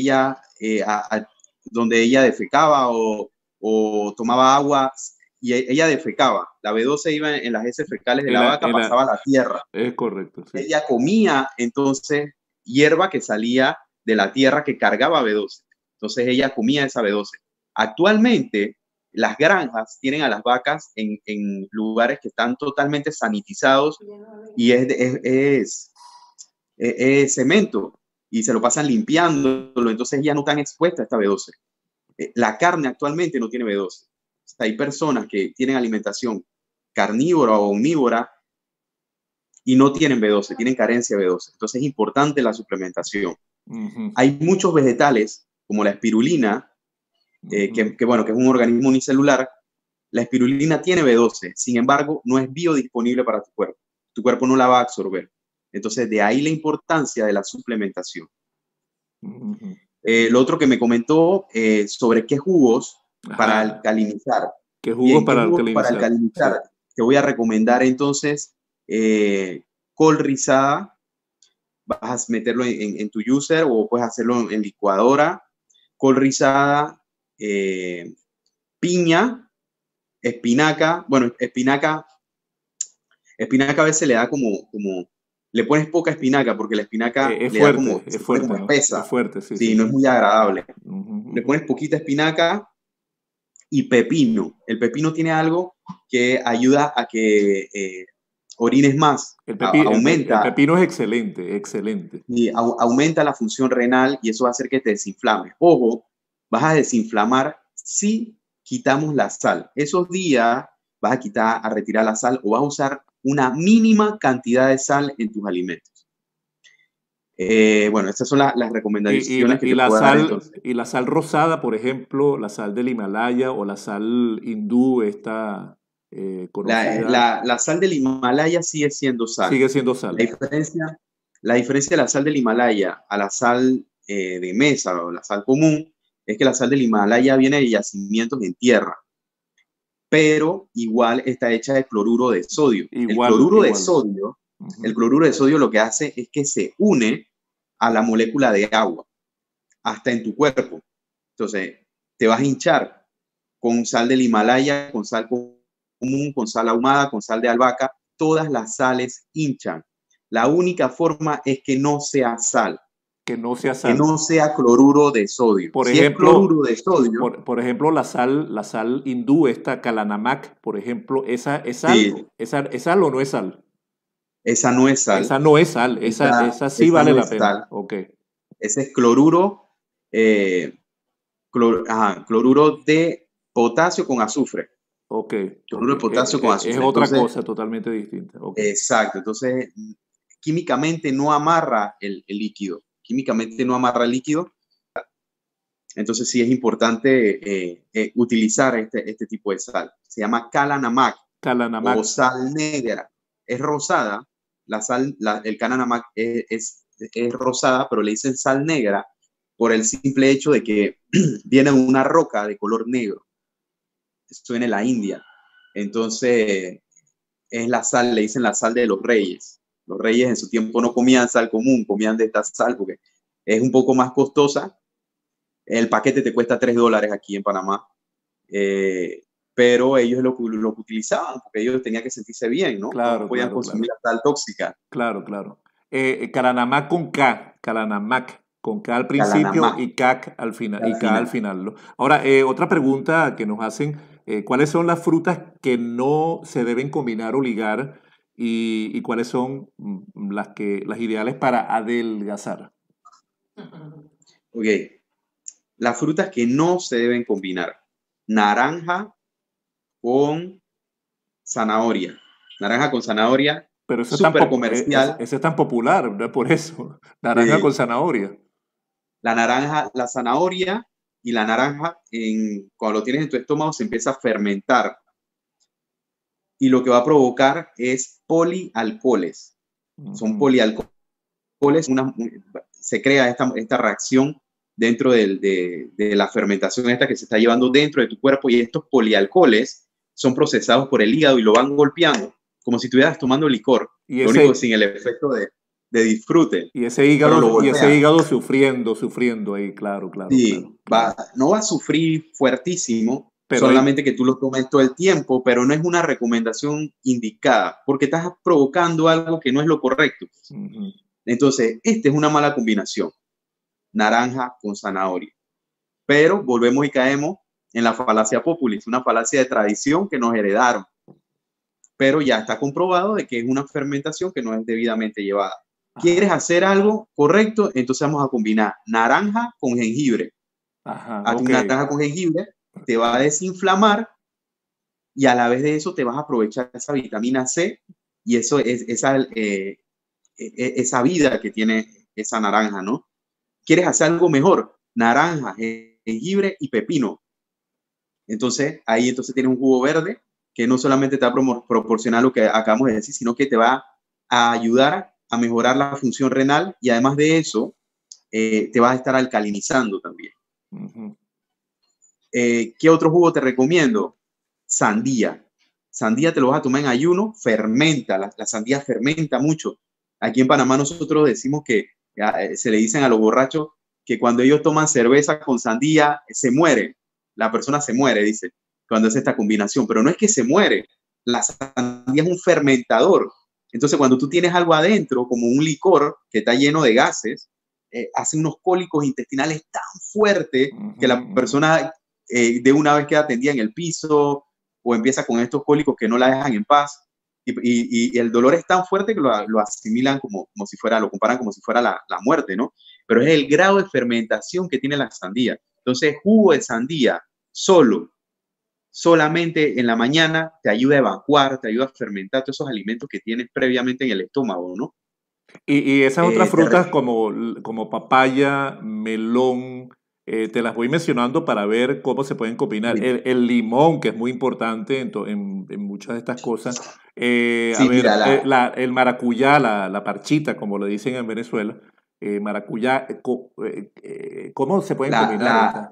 donde ella defecaba o tomaba agua y ella defecaba. La B12 iba en las heces fecales de la vaca, pasaba a la tierra. Es correcto, sí. Ella comía entonces hierba que salía de la tierra que cargaba B12. Entonces ella comía esa B12. Actualmente, las granjas tienen a las vacas en lugares que están totalmente sanitizados y es cemento y se lo pasan limpiándolo, entonces ya no están expuestas a esta B12. La carne actualmente no tiene B12. hay personas que tienen alimentación carnívora o omnívora y no tienen B12, tienen carencia de B12. Entonces es importante la suplementación. Hay muchos vegetales, como la espirulina, bueno, que es un organismo unicelular. La espirulina tiene B12, sin embargo, no es biodisponible para tu cuerpo. Tu cuerpo no la va a absorber. Entonces, de ahí la importancia de la suplementación. Lo otro que me comentó sobre qué jugos para alcalinizar. ¿Qué jugos para alcalinizar? Sí. Te voy a recomendar entonces col rizada. Vas a meterlo en tu juicer o puedes hacerlo en licuadora. Col rizada, piña, espinaca. Bueno, espinaca a veces le da como le pones poca espinaca porque la espinaca es le fuerte, da es fuerte, como espesa. Es fuerte, sí. Sí, no es muy agradable. Le pones poquita espinaca y pepino. El pepino tiene algo que ayuda a que orines más. El pepino es excelente, excelente. Y aumenta la función renal y eso va a hacer que te desinflames. Ojo, vas a desinflamar si quitamos la sal. Esos días vas a retirar la sal o vas a usar una mínima cantidad de sal en tus alimentos. Bueno, estas son las recomendaciones que te puedo dar entonces. Y la sal rosada, por ejemplo, la sal del Himalaya o la sal hindú, esta conocida. La sal del Himalaya sigue siendo sal. Sigue siendo sal. La diferencia de la sal del Himalaya a la sal de mesa o la sal común es que la sal del Himalaya viene de yacimientos en tierra, pero igual está hecha de cloruro de sodio. El cloruro de sodio lo que hace es que se une a la molécula de agua hasta en tu cuerpo. Entonces, te vas a hinchar con sal del Himalaya, con sal común, con sal ahumada, con sal de albahaca. Todas las sales hinchan. La única forma es que no sea sal. Que no sea sal. Que no sea cloruro de sodio. Por ejemplo, es cloruro de sodio. Por ejemplo, la sal hindú, esta Kalanamak, por ejemplo, ¿esa es sal? Sí. ¿Es sal o no es sal? Esa no es sal. Esa no es sal. Esa sí vale la pena. Sal. Okay. Ese es cloruro, cloruro de potasio con azufre. Ok. Cloruro de potasio con azufre. Es otra cosa totalmente distinta. Okay. Exacto. Entonces, químicamente no amarra el líquido. Químicamente no amarra el líquido. Entonces sí es importante utilizar este tipo de sal. Se llama Kalanamak. O sal negra. Es rosada. El Kalanamak es rosada, pero le dicen sal negra por el simple hecho de que viene una roca de color negro. Esto viene de la India. Entonces es la sal, le dicen la sal de los reyes. Los reyes en su tiempo no comían sal común, comían de esta sal porque es un poco más costosa. El paquete te cuesta $3 aquí en Panamá. Pero ellos lo que utilizaban, porque ellos tenían que sentirse bien, ¿no? Claro, no podían consumir la sal tóxica. Claro. Kalanamak con K, Kalanamak, con K al principio y K al final. ¿No? Ahora, otra pregunta que nos hacen, ¿cuáles son las frutas que no se deben combinar o ligar y cuáles son las ideales para adelgazar? Ok, las frutas que no se deben combinar. Naranja con zanahoria. Naranja con zanahoria. Pero eso súper comercial. Ese es tan popular, ¿no? Por eso. Naranja con zanahoria. La zanahoria y la naranja, cuando lo tienes en tu estómago, se empieza a fermentar. Y lo que va a provocar es polialcoholes. Son polialcoholes. Se crea esta reacción dentro de la fermentación esta que se está llevando dentro de tu cuerpo, y estos polialcoholes son procesados por el hígado y lo van golpeando como si estuvieras tomando licor, lo único sin el efecto de disfrute. Y ese hígado sufriendo ahí, claro. Sí, claro. No va a sufrir fuertísimo, pero solamente que tú lo tomes todo el tiempo, pero no es una recomendación indicada, porque estás provocando algo que no es lo correcto. Entonces, esta es una mala combinación, naranja con zanahoria. Pero volvemos y caemos en la falacia populis, una falacia de tradición que nos heredaron. Pero ya está comprobado de que es una fermentación que no es debidamente llevada. ¿Quieres hacer algo correcto? Entonces vamos a combinar naranja con jengibre. Naranja con jengibre te va a desinflamar y a la vez de eso te vas a aprovechar esa vitamina C y eso es esa vida que tiene esa naranja, ¿no? ¿Quieres hacer algo mejor? Naranja, jengibre y pepino. Entonces, ahí tienes un jugo verde que no solamente te va a proporcionar lo que acabamos de decir, sino que te va a ayudar a mejorar la función renal y además de eso, te va a estar alcalinizando también. Ujú. ¿Qué otro jugo te recomiendo? Sandía. Sandía te lo vas a tomar en ayuno, fermenta, la sandía fermenta mucho. Aquí en Panamá nosotros decimos que se le dicen a los borrachos que cuando ellos toman cerveza con sandía se muere, la persona se muere, dice, cuando hace esta combinación, pero no es que se muere, la sandía es un fermentador. Entonces cuando tú tienes algo adentro, como un licor que está lleno de gases, hace unos cólicos intestinales tan fuertes que la persona de una vez queda tendida en el piso o empieza con estos cólicos que no la dejan en paz. Y el dolor es tan fuerte que lo asimilan como si fuera, lo comparan como si fuera la muerte, ¿no? Pero es el grado de fermentación que tiene la sandía. Entonces, jugo de sandía solamente en la mañana te ayuda a evacuar, te ayuda a fermentar todos esos alimentos que tienes previamente en el estómago, ¿no? Y esas otras frutas como papaya, melón, te las voy mencionando para ver cómo se pueden combinar. Sí, El limón, que es muy importante en muchas de estas cosas. A sí, ver, mira, el maracuyá, la parchita, como le dicen en Venezuela. Maracuyá, ¿cómo se pueden combinar estas?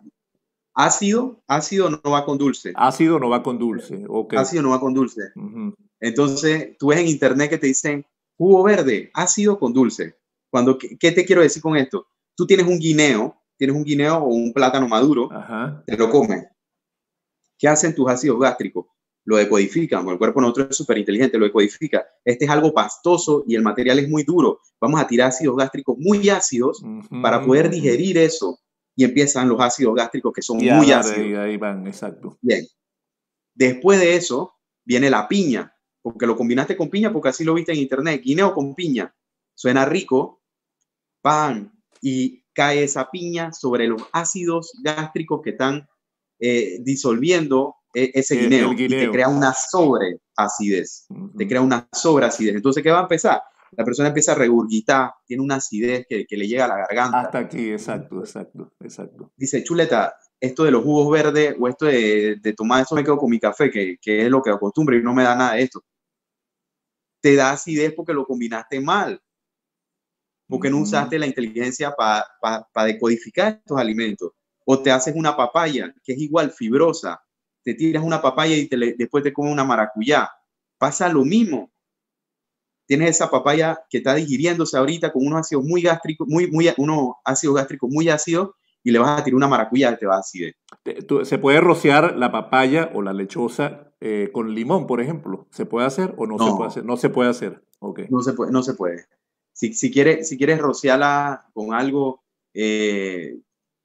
ácido no va con dulce. Ácido no va con dulce, ok. Ácido no va con dulce. Ujú. Entonces, tú ves en internet que te dicen jugo verde, ácido con dulce. ¿Qué te quiero decir con esto? Tú tienes un guineo o un plátano maduro, Ajá. te lo comes. ¿Qué hacen tus ácidos gástricos? Lo decodifican, el cuerpo nosotros es súper inteligente, lo decodifica. Este es algo pastoso y el material es muy duro. Vamos a tirar ácidos gástricos muy ácidos Ujú, para poder ujú. digerir eso. Y empiezan los ácidos gástricos que son Y a muy dar, ácidos. ahí van, exacto. Bien, después de eso viene la piña, porque lo combinaste con piña porque así lo viste en internet. Guineo con piña. Suena rico, pan, y cae esa piña sobre los ácidos gástricos que están disolviendo ese El guineo y te guineo. crea una sobreacidez. Te Ujú. crea una sobreacidez. Entonces, ¿qué va a empezar? La persona empieza a regurgitar, tiene una acidez que le llega a la garganta. Hasta aquí, exacto, exacto, exacto. Dice, chuleta, esto de los jugos verdes o esto de tomar esto me quedo con mi café, que es lo que acostumbro y no me da nada de esto. Te da acidez porque lo combinaste mal, porque no Ujú. usaste la inteligencia para decodificar estos alimentos. O te haces una papaya, que es igual fibrosa, te tiras una papaya y después te comes una maracuyá. Pasa lo mismo. Tienes esa papaya que está digiriéndose ahorita con unos ácidos muy gástricos, unos ácidos gástricos muy ácidos, y le vas a tirar una maracuyá y te va a acidez. ¿Se puede rociar la papaya o la lechosa con limón, por ejemplo? ¿Se puede hacer o no se puede No, hacer? No se puede hacer. Ok. no se puede, no se puede. Si quieres rociarla con algo, eh,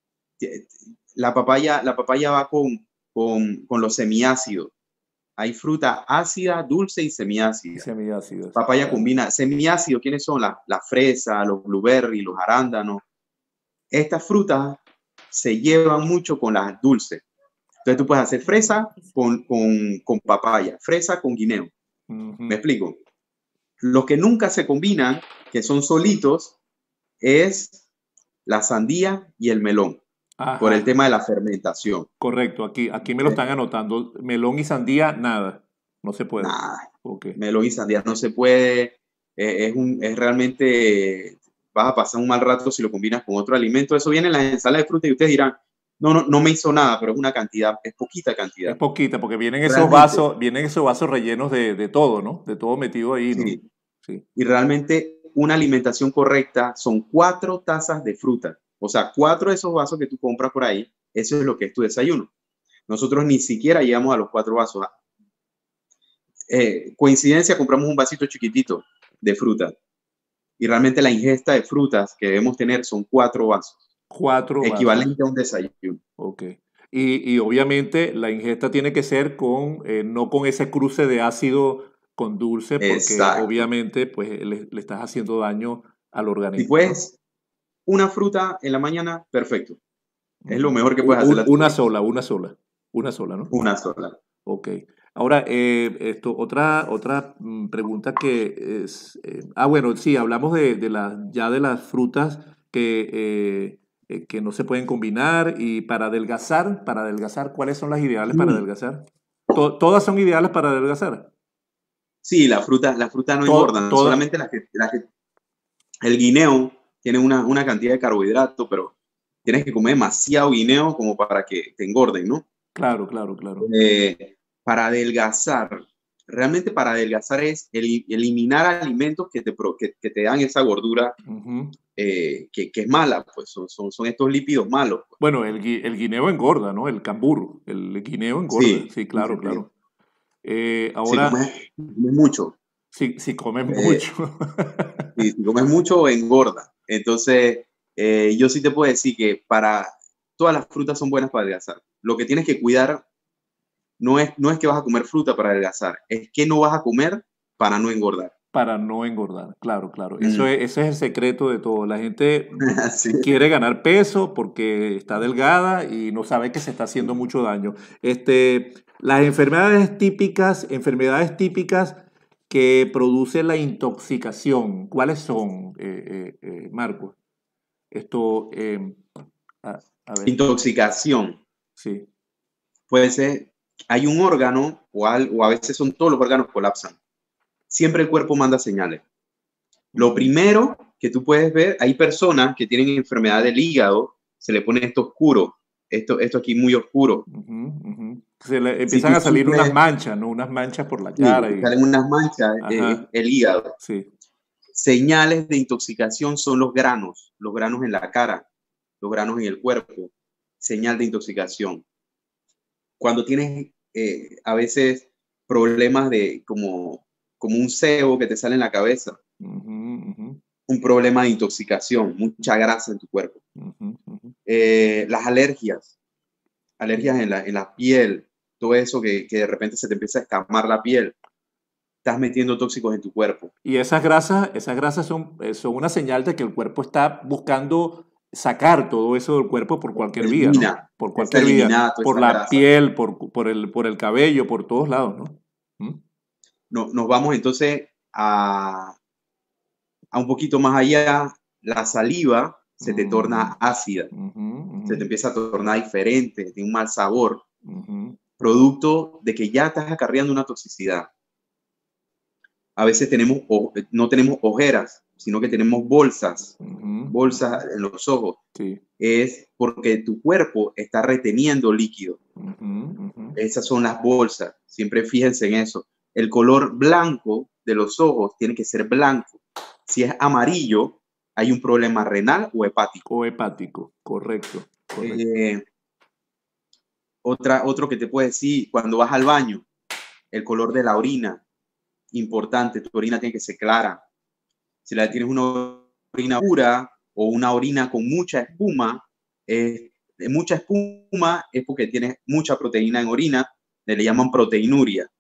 la papaya va con los semiácidos. Hay fruta ácida, dulce y Y semiácida. semiácidos. Papaya Ya. combina semiácidos. ¿Quiénes son? La fresa, los blueberries, los arándanos. Estas frutas se llevan mucho con las dulces. Entonces tú puedes hacer fresa con papaya, fresa con guineo. ¿Me Ujú. explico? Los que nunca se combinan, que son solitos, es la sandía y el melón, por el Ajá. tema de la fermentación. Correcto. Aquí me lo ¿Okay? están anotando. Melón y sandía, nada. No se puede. Nada, Ok. melón y sandía no se puede. Es realmente, vas a pasar un mal rato si lo combinas con otro alimento. Eso viene en las ensaladas de fruta y ustedes dirán, no me hizo nada, pero es una cantidad, es poquita Es cantidad. poquita, porque Realmente, vienen esos vasos rellenos de todo, ¿no? De todo metido ahí, ¿no? sí. Sí. Y realmente una alimentación correcta son 4 tazas de fruta. O sea, 4 de esos vasos que tú compras por ahí, eso es lo que es tu desayuno. Nosotros ni siquiera llegamos a los 4 vasos. Coincidencia, compramos un vasito chiquitito de fruta. Y realmente la ingesta de frutas que debemos tener son 4 vasos, 4 vasos. equivalente a un desayuno. Ok. Y obviamente la ingesta tiene que ser no con ese cruce de ácido con dulce, porque Exacto. obviamente pues le estás haciendo daño al Si organismo, ¿no? puedes una fruta en la mañana, perfecto. Es lo Ujú. mejor que puedes hacerle a tu Una cuerpo. sola, una sola, una sola, ¿no? Una sola. Ok. Ahora, otra pregunta que es, bueno, sí, hablamos ya de las frutas que no se pueden combinar y para adelgazar, ¿cuáles son las ideales para Mm, adelgazar? ¿Todas son ideales para adelgazar? sí, la fruta no engordan, Todas, solamente el guineo tiene una cantidad de carbohidratos, pero tienes que comer demasiado guineo como para que te engorden, ¿no? claro, claro, claro. Para adelgazar, realmente para adelgazar es eliminar alimentos que te dan esa gordura Ujú. que es mala, pues son estos lípidos malos, pues. Bueno, el guineo engorda, ¿no? El cambur, el guineo engorda, Sí, sí, sí, claro, sí, sí. claro. Si Ahora, comes mucho, si comes eh, mucho. si comes mucho, engorda. Entonces, yo sí te puedo decir que para todas las frutas son buenas para adelgazar. Lo que tienes que cuidar no es que vas a comer fruta para adelgazar, es que no vas a comer para no engordar. Para no engordar, claro, claro. Mm. Ese es el secreto de todo. La gente Sí. quiere ganar peso porque está delgada y no sabe que se está haciendo mucho daño. Las enfermedades típicas que produce la intoxicación, ¿cuáles son, Marcos? Esto, a ver, Intoxicación. sí. Puede ser, hay un órgano o a veces son todos los órganos colapsan. Siempre el cuerpo manda señales. Lo Ujú, primero que tú puedes ver, hay personas que tienen enfermedad del hígado, se le pone esto oscuro, esto aquí muy oscuro. ujú, ujú. Se le Si empiezan tú a salir unas sufres, manchas, ¿no? Unas manchas por la sí, cara y... salen unas manchas, Ajá, el hígado. sí. Señales de intoxicación son los granos en la cara, los granos en el cuerpo, señal de intoxicación. Cuando tienes a veces problemas como un sebo que te sale en la cabeza, Ujú, ujú, un problema de intoxicación, mucha grasa en tu cuerpo. ujú, ujú. Las alergias en la piel, todo eso que de repente se te empieza a escamar la piel, estás metiendo tóxicos en tu cuerpo. Y esas grasas son una señal de que el cuerpo está buscando sacar todo eso del cuerpo por cualquier vía, ¿no? Elimina, Por empieza a cualquier vía, eliminar toda por esa la grasa. piel, por el cabello, por todos lados, ¿no? ¿Mm? No, nos vamos entonces a un poquito más allá, la saliva se te Mm, torna ácida, ujú, se te ujú, empieza a tornar diferente, tiene un mal sabor, ujú, producto de que ya estás acarreando una toxicidad. A veces no tenemos ojeras, sino que tenemos ujú, bolsas en los ojos. sí. Es porque tu cuerpo está reteniendo líquido. Ujú, ujú. Esas son las bolsas. Siempre fíjense en eso. El color blanco de los ojos tiene que ser blanco. Si es amarillo, hay un problema renal o hepático. O hepático, correcto, correcto. Eh, otro que te puedo decir, cuando vas al baño, el color de la orina, importante, tu orina tiene que ser clara. Si la tienes una orina pura o una orina con mucha espuma es porque tienes mucha proteína en orina, le llaman proteinuria.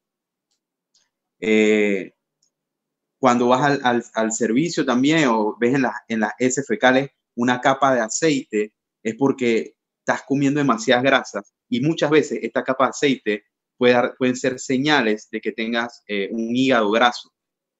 Eh, Cuando vas al servicio también o ves en las heces fecales una capa de aceite, es porque estás comiendo demasiadas grasas y muchas veces esta capa de aceite pueden ser señales de que tengas un hígado graso.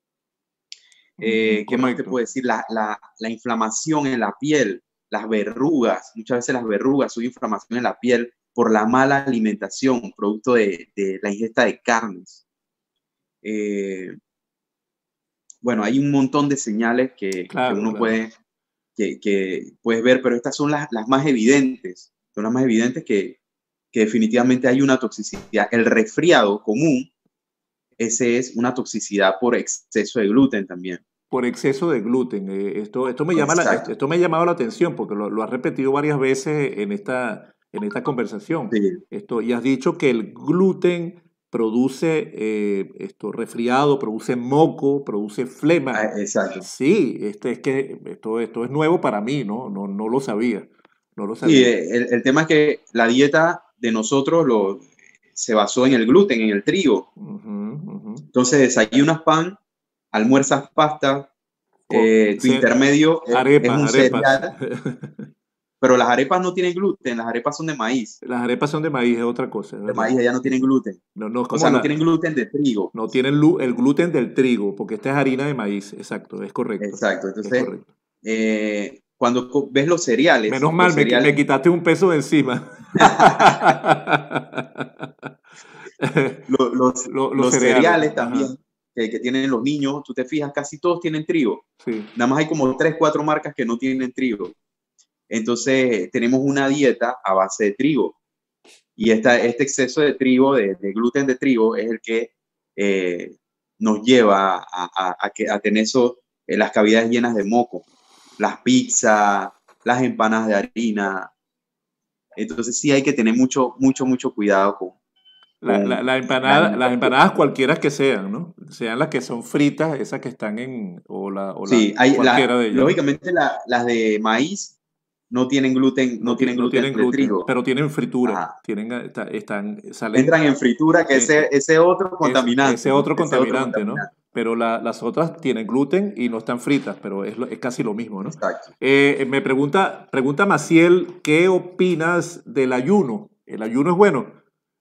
Ujú, ¿Qué más te correcto. puedo decir? La inflamación en la piel, las verrugas, muchas veces las verrugas son inflamación en la piel por la mala alimentación, producto de la ingesta de carnes. Eh, bueno, hay un montón de señales que Claro, uno claro. que puedes ver, pero estas son las más evidentes. Son las más evidentes que definitivamente hay una toxicidad. El resfriado común, ese es una toxicidad por exceso de gluten también. Por exceso de gluten. Exacto. Esto me ha llamado la atención porque lo has repetido varias veces en esta conversación. Sí, Y has dicho que el gluten produce resfriado, produce moco, produce flema. exacto. Sí, esto es nuevo para mí, ¿no? No lo sabía. No lo Sí, sabía. el tema es que la dieta de nosotros se basó en el gluten, en el trigo. Ujú, ujú. Entonces desayunas pan, almuerzas pasta, tu Ce- intermedio es un Arepas. cereal. Pero las arepas no tienen gluten, las arepas son de maíz. Las arepas son de maíz, es otra cosa, es De verdad. maíz, ellas no tienen gluten. No, no es O como sea, no tienen gluten de trigo. no tienen el gluten del trigo, porque esta es harina de maíz, exacto, es correcto. Exacto. Es Entonces, correcto. cuando ves los cereales, Menos mal, me quitaste un peso de encima. Los los cereales, cereales ajá, también que tienen los niños, tú te fijas, casi todos tienen trigo. sí. Nada más hay como 3, 4 marcas que no tienen trigo. Entonces, tenemos una dieta a base de trigo. Y este exceso de trigo, de gluten de trigo, es el que nos lleva a tener las cavidades llenas de moco, las pizzas, las empanadas de harina. Entonces sí hay que tener mucho, mucho, mucho cuidado con la Las alimentación. empanadas cualquiera que sean, ¿no? Sean las que son fritas, esas que están Sí, cualquiera de ellas, ¿no? lógicamente las de maíz no tienen gluten, no tienen No gluten tienen de gluten, trigo. pero tienen fritura, Ajá. tienen, salen, Entran en fritura, que ese otro contaminante, ese ¿no? otro Ese otro contaminante, ¿no? contaminante. Pero las otras tienen gluten y no están fritas, pero es casi lo mismo, ¿no? Exacto. Me pregunta Maciel, ¿qué opinas del ayuno? ¿El ayuno es bueno?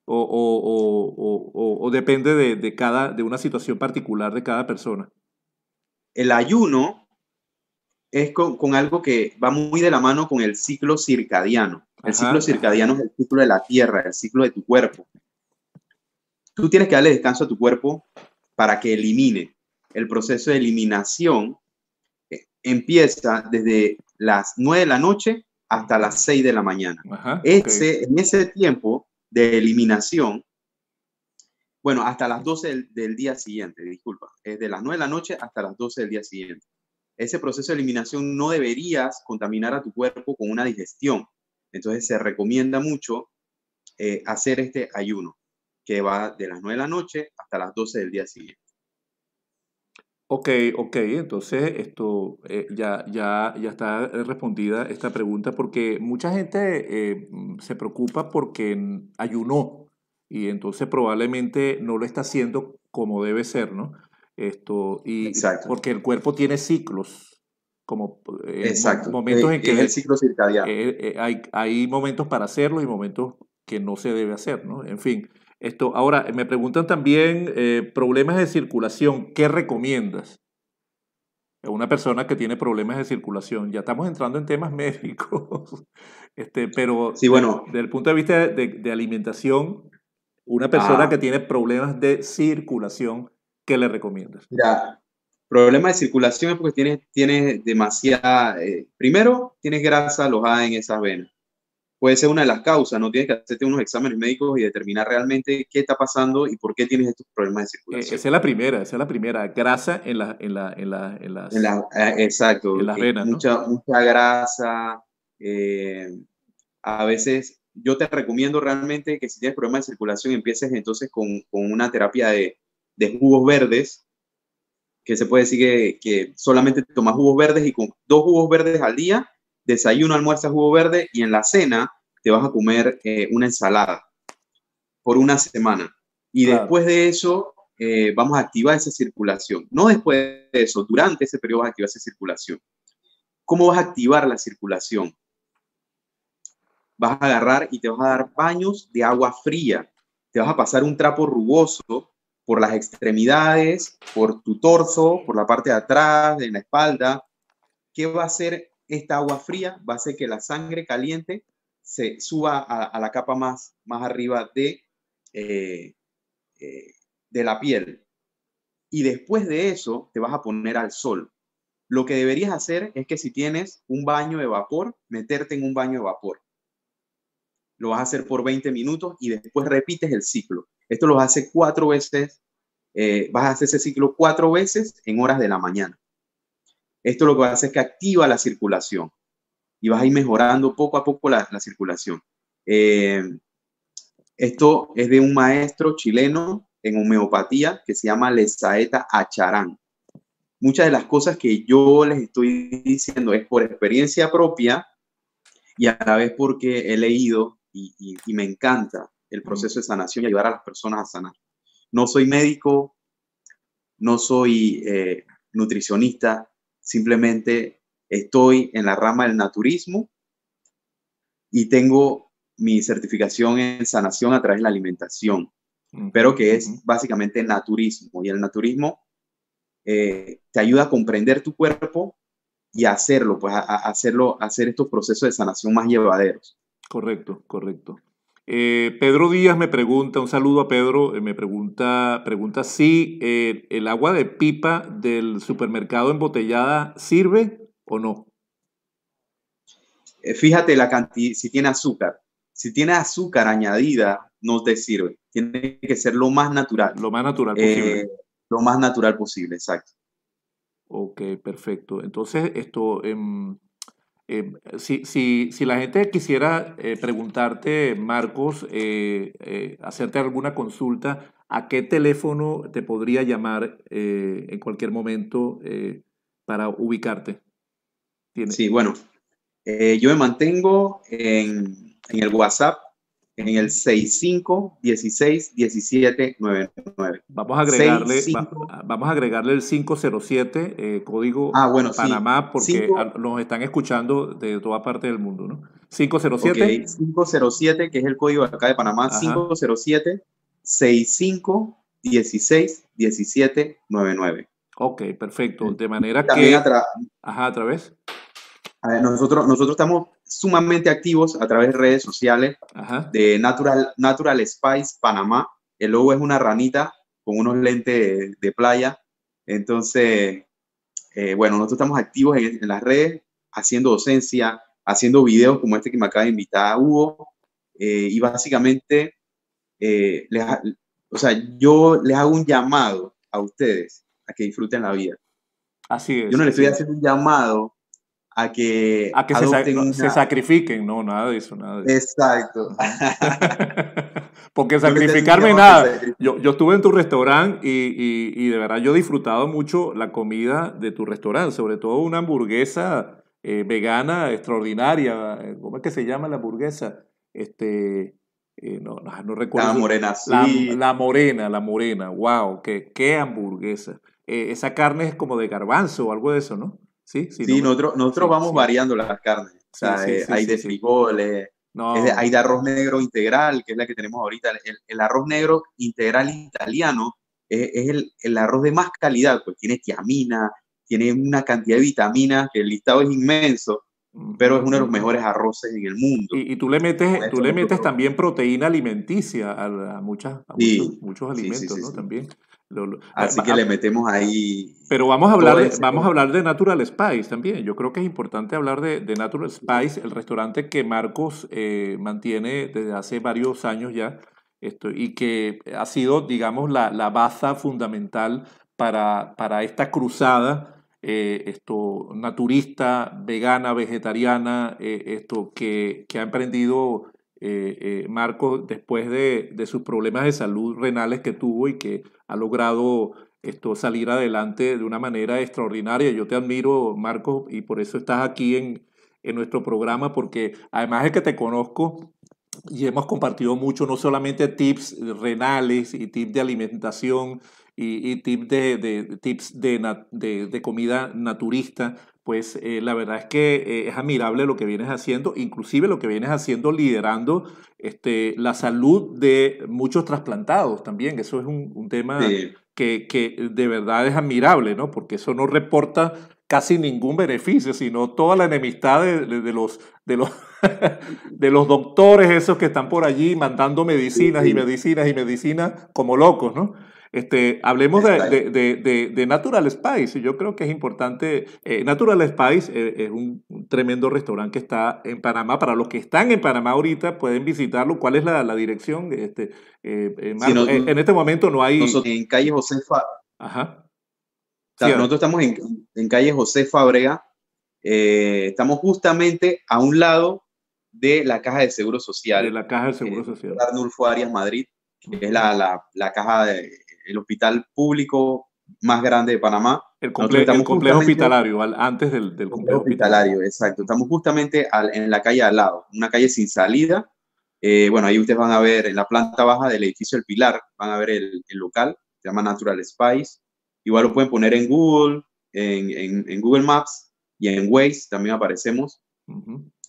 ¿O depende de una situación particular de cada persona? El ayuno es con algo que va muy de la mano con el ciclo circadiano. El ciclo Ajá, ajá. circadiano es el ciclo de la Tierra, el ciclo de tu cuerpo. Tú tienes que darle descanso a tu cuerpo para que elimine. El proceso de eliminación empieza desde las 9 de la noche hasta las 6 de la mañana. Ajá, ok. En ese tiempo de eliminación, bueno, hasta las 12 del día siguiente, disculpa, es de las 9 de la noche hasta las 12 del día siguiente. Ese proceso de eliminación no deberías contaminar a tu cuerpo con una digestión. Entonces se recomienda mucho hacer este ayuno, que va de las 9 de la noche hasta las 12 del día siguiente. Ok, ok, entonces esto ya está respondida esta pregunta porque mucha gente se preocupa porque ayunó y entonces probablemente no lo está haciendo como debe ser, ¿no? Y Exacto, porque el cuerpo tiene ciclos, como exacto. momentos en Es el que ciclo circadiano. hay momentos para hacerlo y momentos que no se debe hacer, ¿no? En fin. Ahora, me preguntan también problemas de circulación, ¿qué recomiendas? Una persona que tiene problemas de circulación. Ya estamos entrando en temas médicos, pero Sí, bueno, desde el punto de vista de alimentación, una persona que ah, tiene problemas de circulación, ¿qué le recomiendas? mira, problema de circulación es porque tienes demasiada, primero, tienes grasa alojada en esas venas. Puede ser una de las causas, no tienes que hacerte unos exámenes médicos y determinar realmente qué está pasando y por qué tienes estos problemas de circulación. Esa es la primera, grasa en Exacto, las venas, ¿no? mucha grasa. eh, a veces yo te recomiendo realmente que si tienes problemas de circulación empieces entonces con una terapia de jugos verdes, que se puede decir que solamente tomas jugos verdes y con 2 jugos verdes al día, desayuno, almuerzo, jugo verde y en la cena te vas a comer una ensalada por una semana. Y Claro. después de eso vamos a activar esa circulación. No después de eso, durante ese periodo vas a activar esa circulación. ¿Cómo vas a activar la circulación? Vas a agarrar y te vas a dar baños de agua fría. Te vas a pasar un trapo rugoso por las extremidades, por tu torso, por la parte de atrás, de la espalda. ¿Qué va a hacer esta agua fría? Va a hacer que la sangre caliente se suba a la capa más arriba eh, de la piel. Y después de eso te vas a poner al sol. Lo que deberías hacer es que si tienes un baño de vapor, meterte en un baño de vapor. Lo vas a hacer por 20 minutos y después repites el ciclo. Esto lo hace 4 veces, vas a hacer ese ciclo 4 veces en horas de la mañana. Esto lo que va a hacer es que activa la circulación y vas a ir mejorando poco a poco la circulación. Eh, Esto es de un maestro chileno en homeopatía que se llama Lesaeta Acharán. Muchas de las cosas que yo les estoy diciendo es por experiencia propia y a la vez porque he leído y me encanta el Mm. proceso de sanación y ayudar a las personas a sanar. No soy médico, no soy nutricionista, simplemente estoy en la rama del naturismo y tengo mi certificación en sanación a través de la alimentación, pero que es básicamente naturismo. Y el naturismo te ayuda a comprender tu cuerpo y a hacerlo, pues hacer estos procesos de sanación más llevaderos. Correcto, correcto. Pedro Díaz me pregunta, un saludo a Pedro, pregunta si el agua de pipa del supermercado embotellada sirve o no. Fíjate la cantidad, si tiene azúcar. Si tiene azúcar añadida, no te sirve. Tiene que ser lo más natural. Lo más natural posible. Lo más natural posible, exacto. Ok, perfecto. Entonces, si la gente quisiera preguntarte, Marcos, hacerte alguna consulta, ¿a qué teléfono te podría llamar en cualquier momento para ubicarte? Sí, bueno, yo me mantengo en el WhatsApp en el 65 16 17 99. Vamos a agregarle, 65. vamos a agregarle el 507, código Bueno, sí. Panamá, porque 5, nos están escuchando de toda parte del mundo, ¿no? ok, 507, 507, que es el código de acá de Panamá, ajá. 507 65 16 17 99. Ok, perfecto. De Y manera también que, ajá, a través, nosotros estamos sumamente activos a través de redes sociales ajá. de Natural Spice Panamá. El logo es una ranita con unos lentes de playa. Entonces, bueno, nosotros estamos activos en las redes, haciendo docencia, haciendo videos como este que me acaba de invitar Hugo. Y básicamente, o sea, yo les hago un llamado a ustedes a que disfruten la vida. Así Yo es, no les así estoy es. haciendo un llamado a que A que adopten se una... sacrifiquen, no, nada de eso, nada de eso. Exacto. Ajá. Porque No le estoy haciendo un sacrificarme llamado a que se nada. sacrifiquen. Yo estuve en tu restaurante y de verdad yo he disfrutado mucho la comida de tu restaurante, sobre todo una hamburguesa vegana extraordinaria. ¿Cómo es que se llama la hamburguesa? No recuerdo. La morena sweet. La morena, wow, qué hamburguesa. Esa carne es como de garbanzo o algo de eso, ¿no? Sí, sí, no Sí, me... nosotros Sí, vamos sí, variando las carnes. O sí, sea, sí, sí, hay sí, de sí. frijoles, hay No, de arroz negro integral, que es la que tenemos ahorita. El arroz negro integral italiano es el arroz de más calidad, pues tiene tiamina, tiene una cantidad de vitaminas, que el listado es inmenso, pero es ujú, uno de los ujú. mejores arroces en el mundo. Y Con tú esto le metes nosotros, también proteína alimenticia sí, muchos sí, sí, alimentos, sí, ¿no? sí. También. Así que le metemos ahí Pero todo ese... vamos a hablar de Natural Spice también. Yo creo que es importante hablar de Natural Spice, el restaurante que Marcos mantiene desde hace varios años ya, y que ha sido, digamos, la baza fundamental para esta cruzada naturista, vegana, vegetariana, que ha emprendido Marcos después de sus problemas de salud renales que tuvo y que ha logrado salir adelante de una manera extraordinaria. Yo te admiro, Marcos, y por eso estás aquí en nuestro programa, porque además de que te conozco y hemos compartido mucho, no solamente tips renales y tips de alimentación y tips tips de comida naturista, pues la verdad es que es admirable lo que vienes haciendo, inclusive lo que vienes haciendo liderando la salud de muchos trasplantados también. Eso es un tema Sí, que de verdad es admirable, ¿no? Porque eso no reporta casi ningún beneficio, sino toda la enemistad de los, de los doctores esos que están por allí mandando medicinas y sí, medicinas y medicinas como locos, ¿no? Hablemos exacto. de Natural Spice. Yo creo que es importante. Natural Spice es un tremendo restaurante que está en Panamá. Para los que están en Panamá ahorita pueden visitarlo. ¿Cuál es la dirección? Sí, Marco, en este momento no hay... nosotros en calle Josefa, Ajá. Sí, nosotros estamos en calle José Fábrega. Estamos justamente a un lado de la Caja de Seguro de Social, la Caja del Seguro Dr. Social. Arnulfo Arias Madrid, que es Ujú. la caja el hospital público más grande de Panamá. Nosotros El estamos complejo justamente, hospitalario, antes del complejo complejo hospitalario. hospitalario, exacto, Ujú. estamos justamente en la calle al lado, una calle sin salida. Bueno, ahí ustedes van a ver en la planta baja del edificio El Pilar, van a ver el local, se llama Natural Spice. Igual lo pueden poner en Google, en Google Maps y en Waze también aparecemos. Ujú.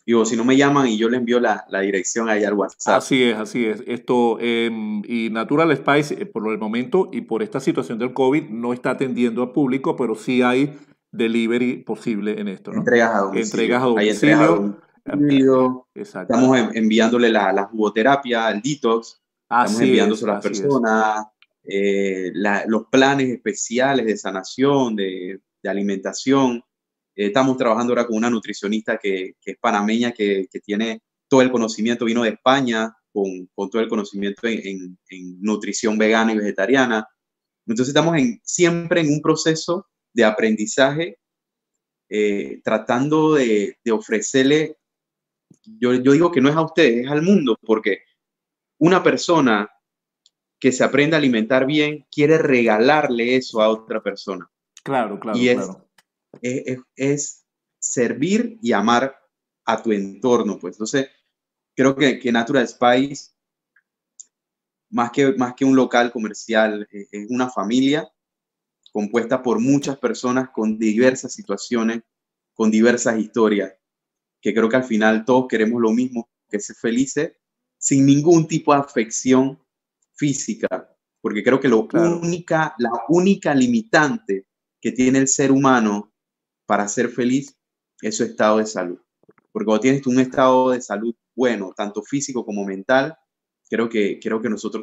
Digo, si no me llaman y yo les envío la dirección ahí al WhatsApp. Así es, así es. Y Natural Spice, por el momento y por esta situación del COVID, no está atendiendo al público, pero sí hay delivery posible en esto, ¿no? Entregas a domicilio. Entregas a Hay entregas a domicilio. domicilio. Exacto. Estamos enviándole la jugoterapia, el detox. Estamos Así es, enviándose a las así es. personas. Los planes especiales de sanación, de alimentación. Estamos trabajando ahora con una nutricionista que es panameña, que tiene todo el conocimiento, vino de España con todo el conocimiento en nutrición vegana y vegetariana. Entonces estamos siempre en un proceso de aprendizaje, tratando de ofrecerle, yo digo que no es a ustedes, es al mundo, porque una persona que se aprende a alimentar bien quiere regalarle eso a otra persona. Claro, claro, Y claro. es servir y amar a tu entorno, pues. Entonces, creo que Natural Spice, más que un local comercial, es una familia compuesta por muchas personas con diversas situaciones, con diversas historias, que creo que al final todos queremos lo mismo, que ser felices, sin ningún tipo de afección física, porque creo que Claro. la única limitante que tiene el ser humano para ser feliz es su estado de salud. Porque cuando tienes un estado de salud bueno, tanto físico como mental, creo que nosotros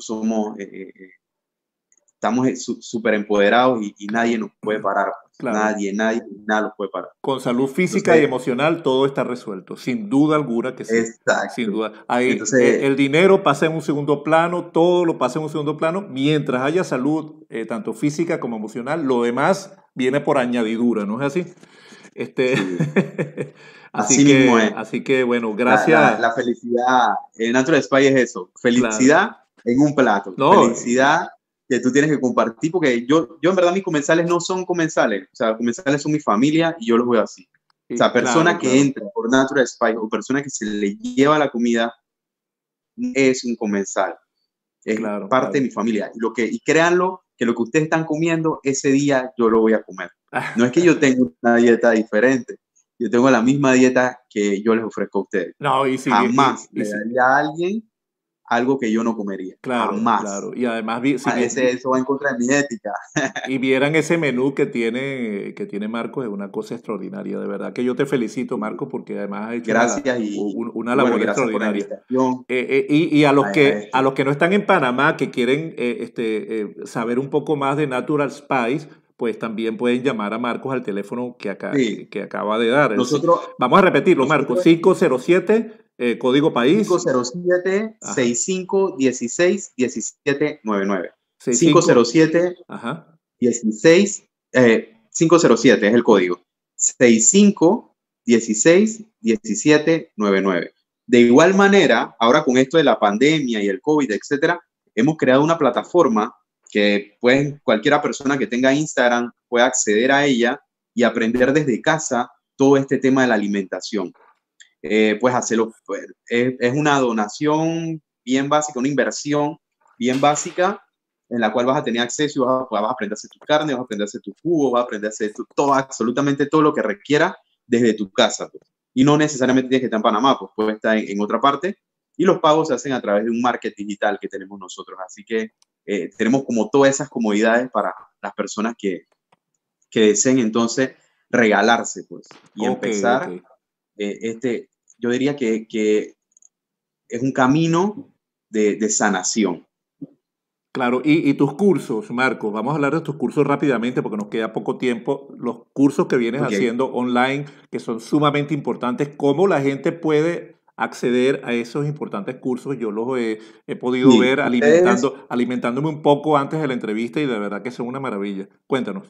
estamos súper empoderados y nadie nos puede parar. Pues. Claro. Nadie, nada nos puede parar. Con salud física y Entonces, emocional todo está resuelto, sin duda alguna que sí. Sin exacto. duda. Ahí, Entonces, el dinero pasa en un segundo plano, todo lo pasa en un segundo plano, mientras haya salud, tanto física como emocional, lo demás viene por añadidura, ¿no es así? sí, así mismo es. Así que bueno, gracias. La felicidad en Natural Spy es eso, Claro. felicidad en un plato, No, felicidad que tú tienes que compartir, porque yo en verdad mis comensales no son comensales, o sea, comensales son mi familia y yo los veo así. O sea, claro, persona que claro, entra por Natural Spy o persona que se le lleva la comida es un comensal, es claro, parte de claro. mi familia. Y créanlo, que lo que ustedes están comiendo, ese día yo lo voy a comer. No es que yo tenga una dieta diferente, yo tengo la misma dieta que yo les ofrezco a ustedes. No, y si, Jamás y le si, daría a alguien algo que yo no comería. claro, Jamás. claro. Y además, Eso va en contra de mi ética. y vieran ese menú que tiene Marcos, es una cosa extraordinaria. De verdad que yo te felicito, Marcos, porque además has hecho Gracias una bueno, labor gracias por la extraordinaria. invitación Y a a esto. los que no están en Panamá, que quieren saber un poco más de Natural Spice, pues también pueden llamar a Marcos al teléfono Sí, que acaba de dar. nosotros, Vamos a repetirlo, Marcos, nosotros 507, código país, 507 ajá, 65 16 17 99. 65, 507 ajá, 16 507 es el código. 65 16 17 99. De igual manera, ahora con esto de la pandemia y el COVID, etcétera, hemos creado una plataforma que cualquiera persona que tenga Instagram puede acceder a ella y aprender desde casa todo este tema de la alimentación. Pues hacerlo, pues, es una donación bien básica, una inversión bien básica en la cual vas a tener acceso y vas a aprender a hacer tu carne, vas a aprender a hacer tu jugo, vas a aprender a hacer todo, absolutamente todo lo que requiera desde tu casa. Pues. Y no necesariamente tienes que estar en Panamá, pues puede estar en otra parte. Y los pagos se hacen a través de un market digital que tenemos nosotros. Así que tenemos como todas esas comodidades para las personas que deseen entonces regalarse, pues, y ok, ok. empezar yo diría que es un camino de sanación. Claro, y tus cursos, Marcos, vamos a hablar de tus cursos rápidamente porque nos queda poco tiempo. Los cursos que vienes Ok, haciendo online, que son sumamente importantes, ¿cómo la gente puede acceder a esos importantes cursos? Yo he podido sí, ver ustedes, alimentándome un poco antes de la entrevista y de verdad que son una maravilla. Cuéntanos.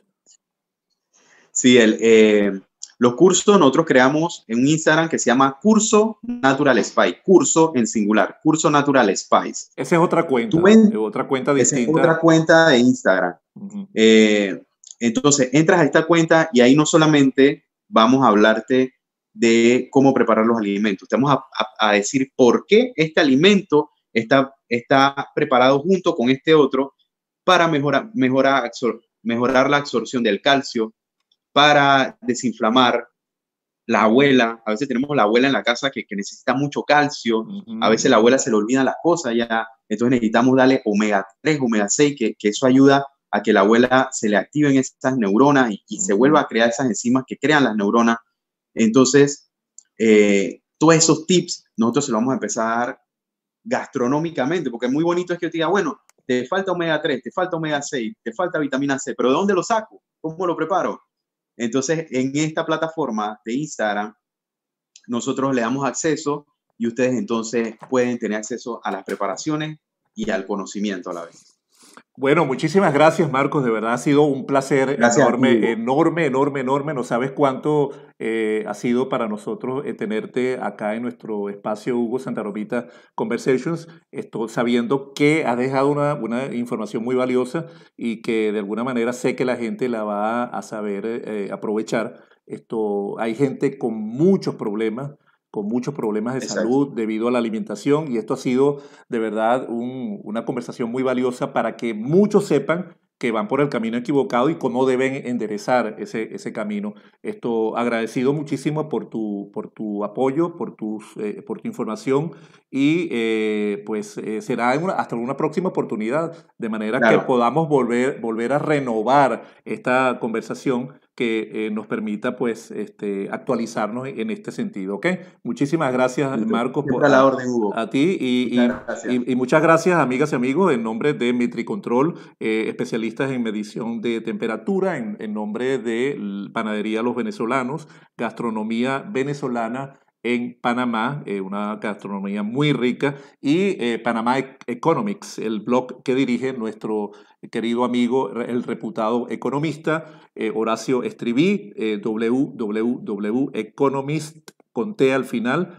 sí, los cursos nosotros creamos en un Instagram que se llama Curso Natural Spice, curso en singular, Curso Natural Spice. Esa Tú es otra cuenta esa es otra distinta. cuenta de Instagram. Ujú. Eh, entonces, entras a esta cuenta y ahí no solamente vamos a hablarte de cómo preparar los alimentos, te vamos a decir por qué este alimento está preparado junto con este otro para mejorar la absorción del calcio, para desinflamar, la abuela, a veces tenemos la abuela en la casa que necesita mucho calcio, a Ujú, veces la abuela se le olvidan las cosas ya, entonces necesitamos darle omega 3 omega 6 que eso ayuda a que la abuela se le activen esas neuronas y se vuelva ujú. a crear esas enzimas que crean las neuronas. Entonces, todos esos tips nosotros se los vamos a empezar a dar gastronómicamente, porque muy bonito es que yo te diga, bueno, te falta omega 3 te falta omega 6 te falta vitamina C, pero ¿de dónde lo saco? ¿Cómo lo preparo? Entonces, en esta plataforma de Instagram, nosotros le damos acceso y ustedes entonces pueden tener acceso a las preparaciones y al conocimiento a la vez. Bueno, muchísimas gracias, Marcos. De verdad ha sido un placer Gracias a ti, enorme, Hugo. enorme, enorme, enorme. No sabes cuánto ha sido para nosotros tenerte acá en nuestro espacio Hugo Santa Romita Conversations. Estoy sabiendo que has dejado una información muy valiosa y que de alguna manera sé que la gente la va a saber aprovechar. Hay gente con muchos problemas de Exacto. salud debido a la alimentación y esto ha sido de verdad una conversación muy valiosa para que muchos sepan que van por el camino equivocado y cómo deben enderezar ese camino. Agradecido muchísimo por tu apoyo, por tu información y será hasta una próxima oportunidad, de manera que Claro, podamos volver a renovar esta conversación que nos permita actualizarnos en este sentido. ¿Ok? Muchísimas gracias, Marcos, siempre a la orden, Hugo. a ti Muchas gracias. y muchas gracias, amigas y amigos, en nombre de Metricontrol, especialistas en medición de temperatura, en nombre de Panadería Los Venezolanos, gastronomía venezolana en Panamá, una gastronomía muy rica, y Panamá Economics, el blog que dirige nuestro querido amigo, el reputado economista Horacio Estribí, www.economist, con T al final,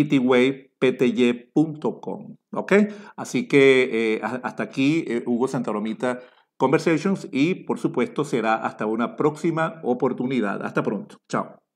pty.com. ¿Ok? Así que hasta aquí Hugo Santaromita Conversations y por supuesto será hasta una próxima oportunidad. Hasta pronto. Chao.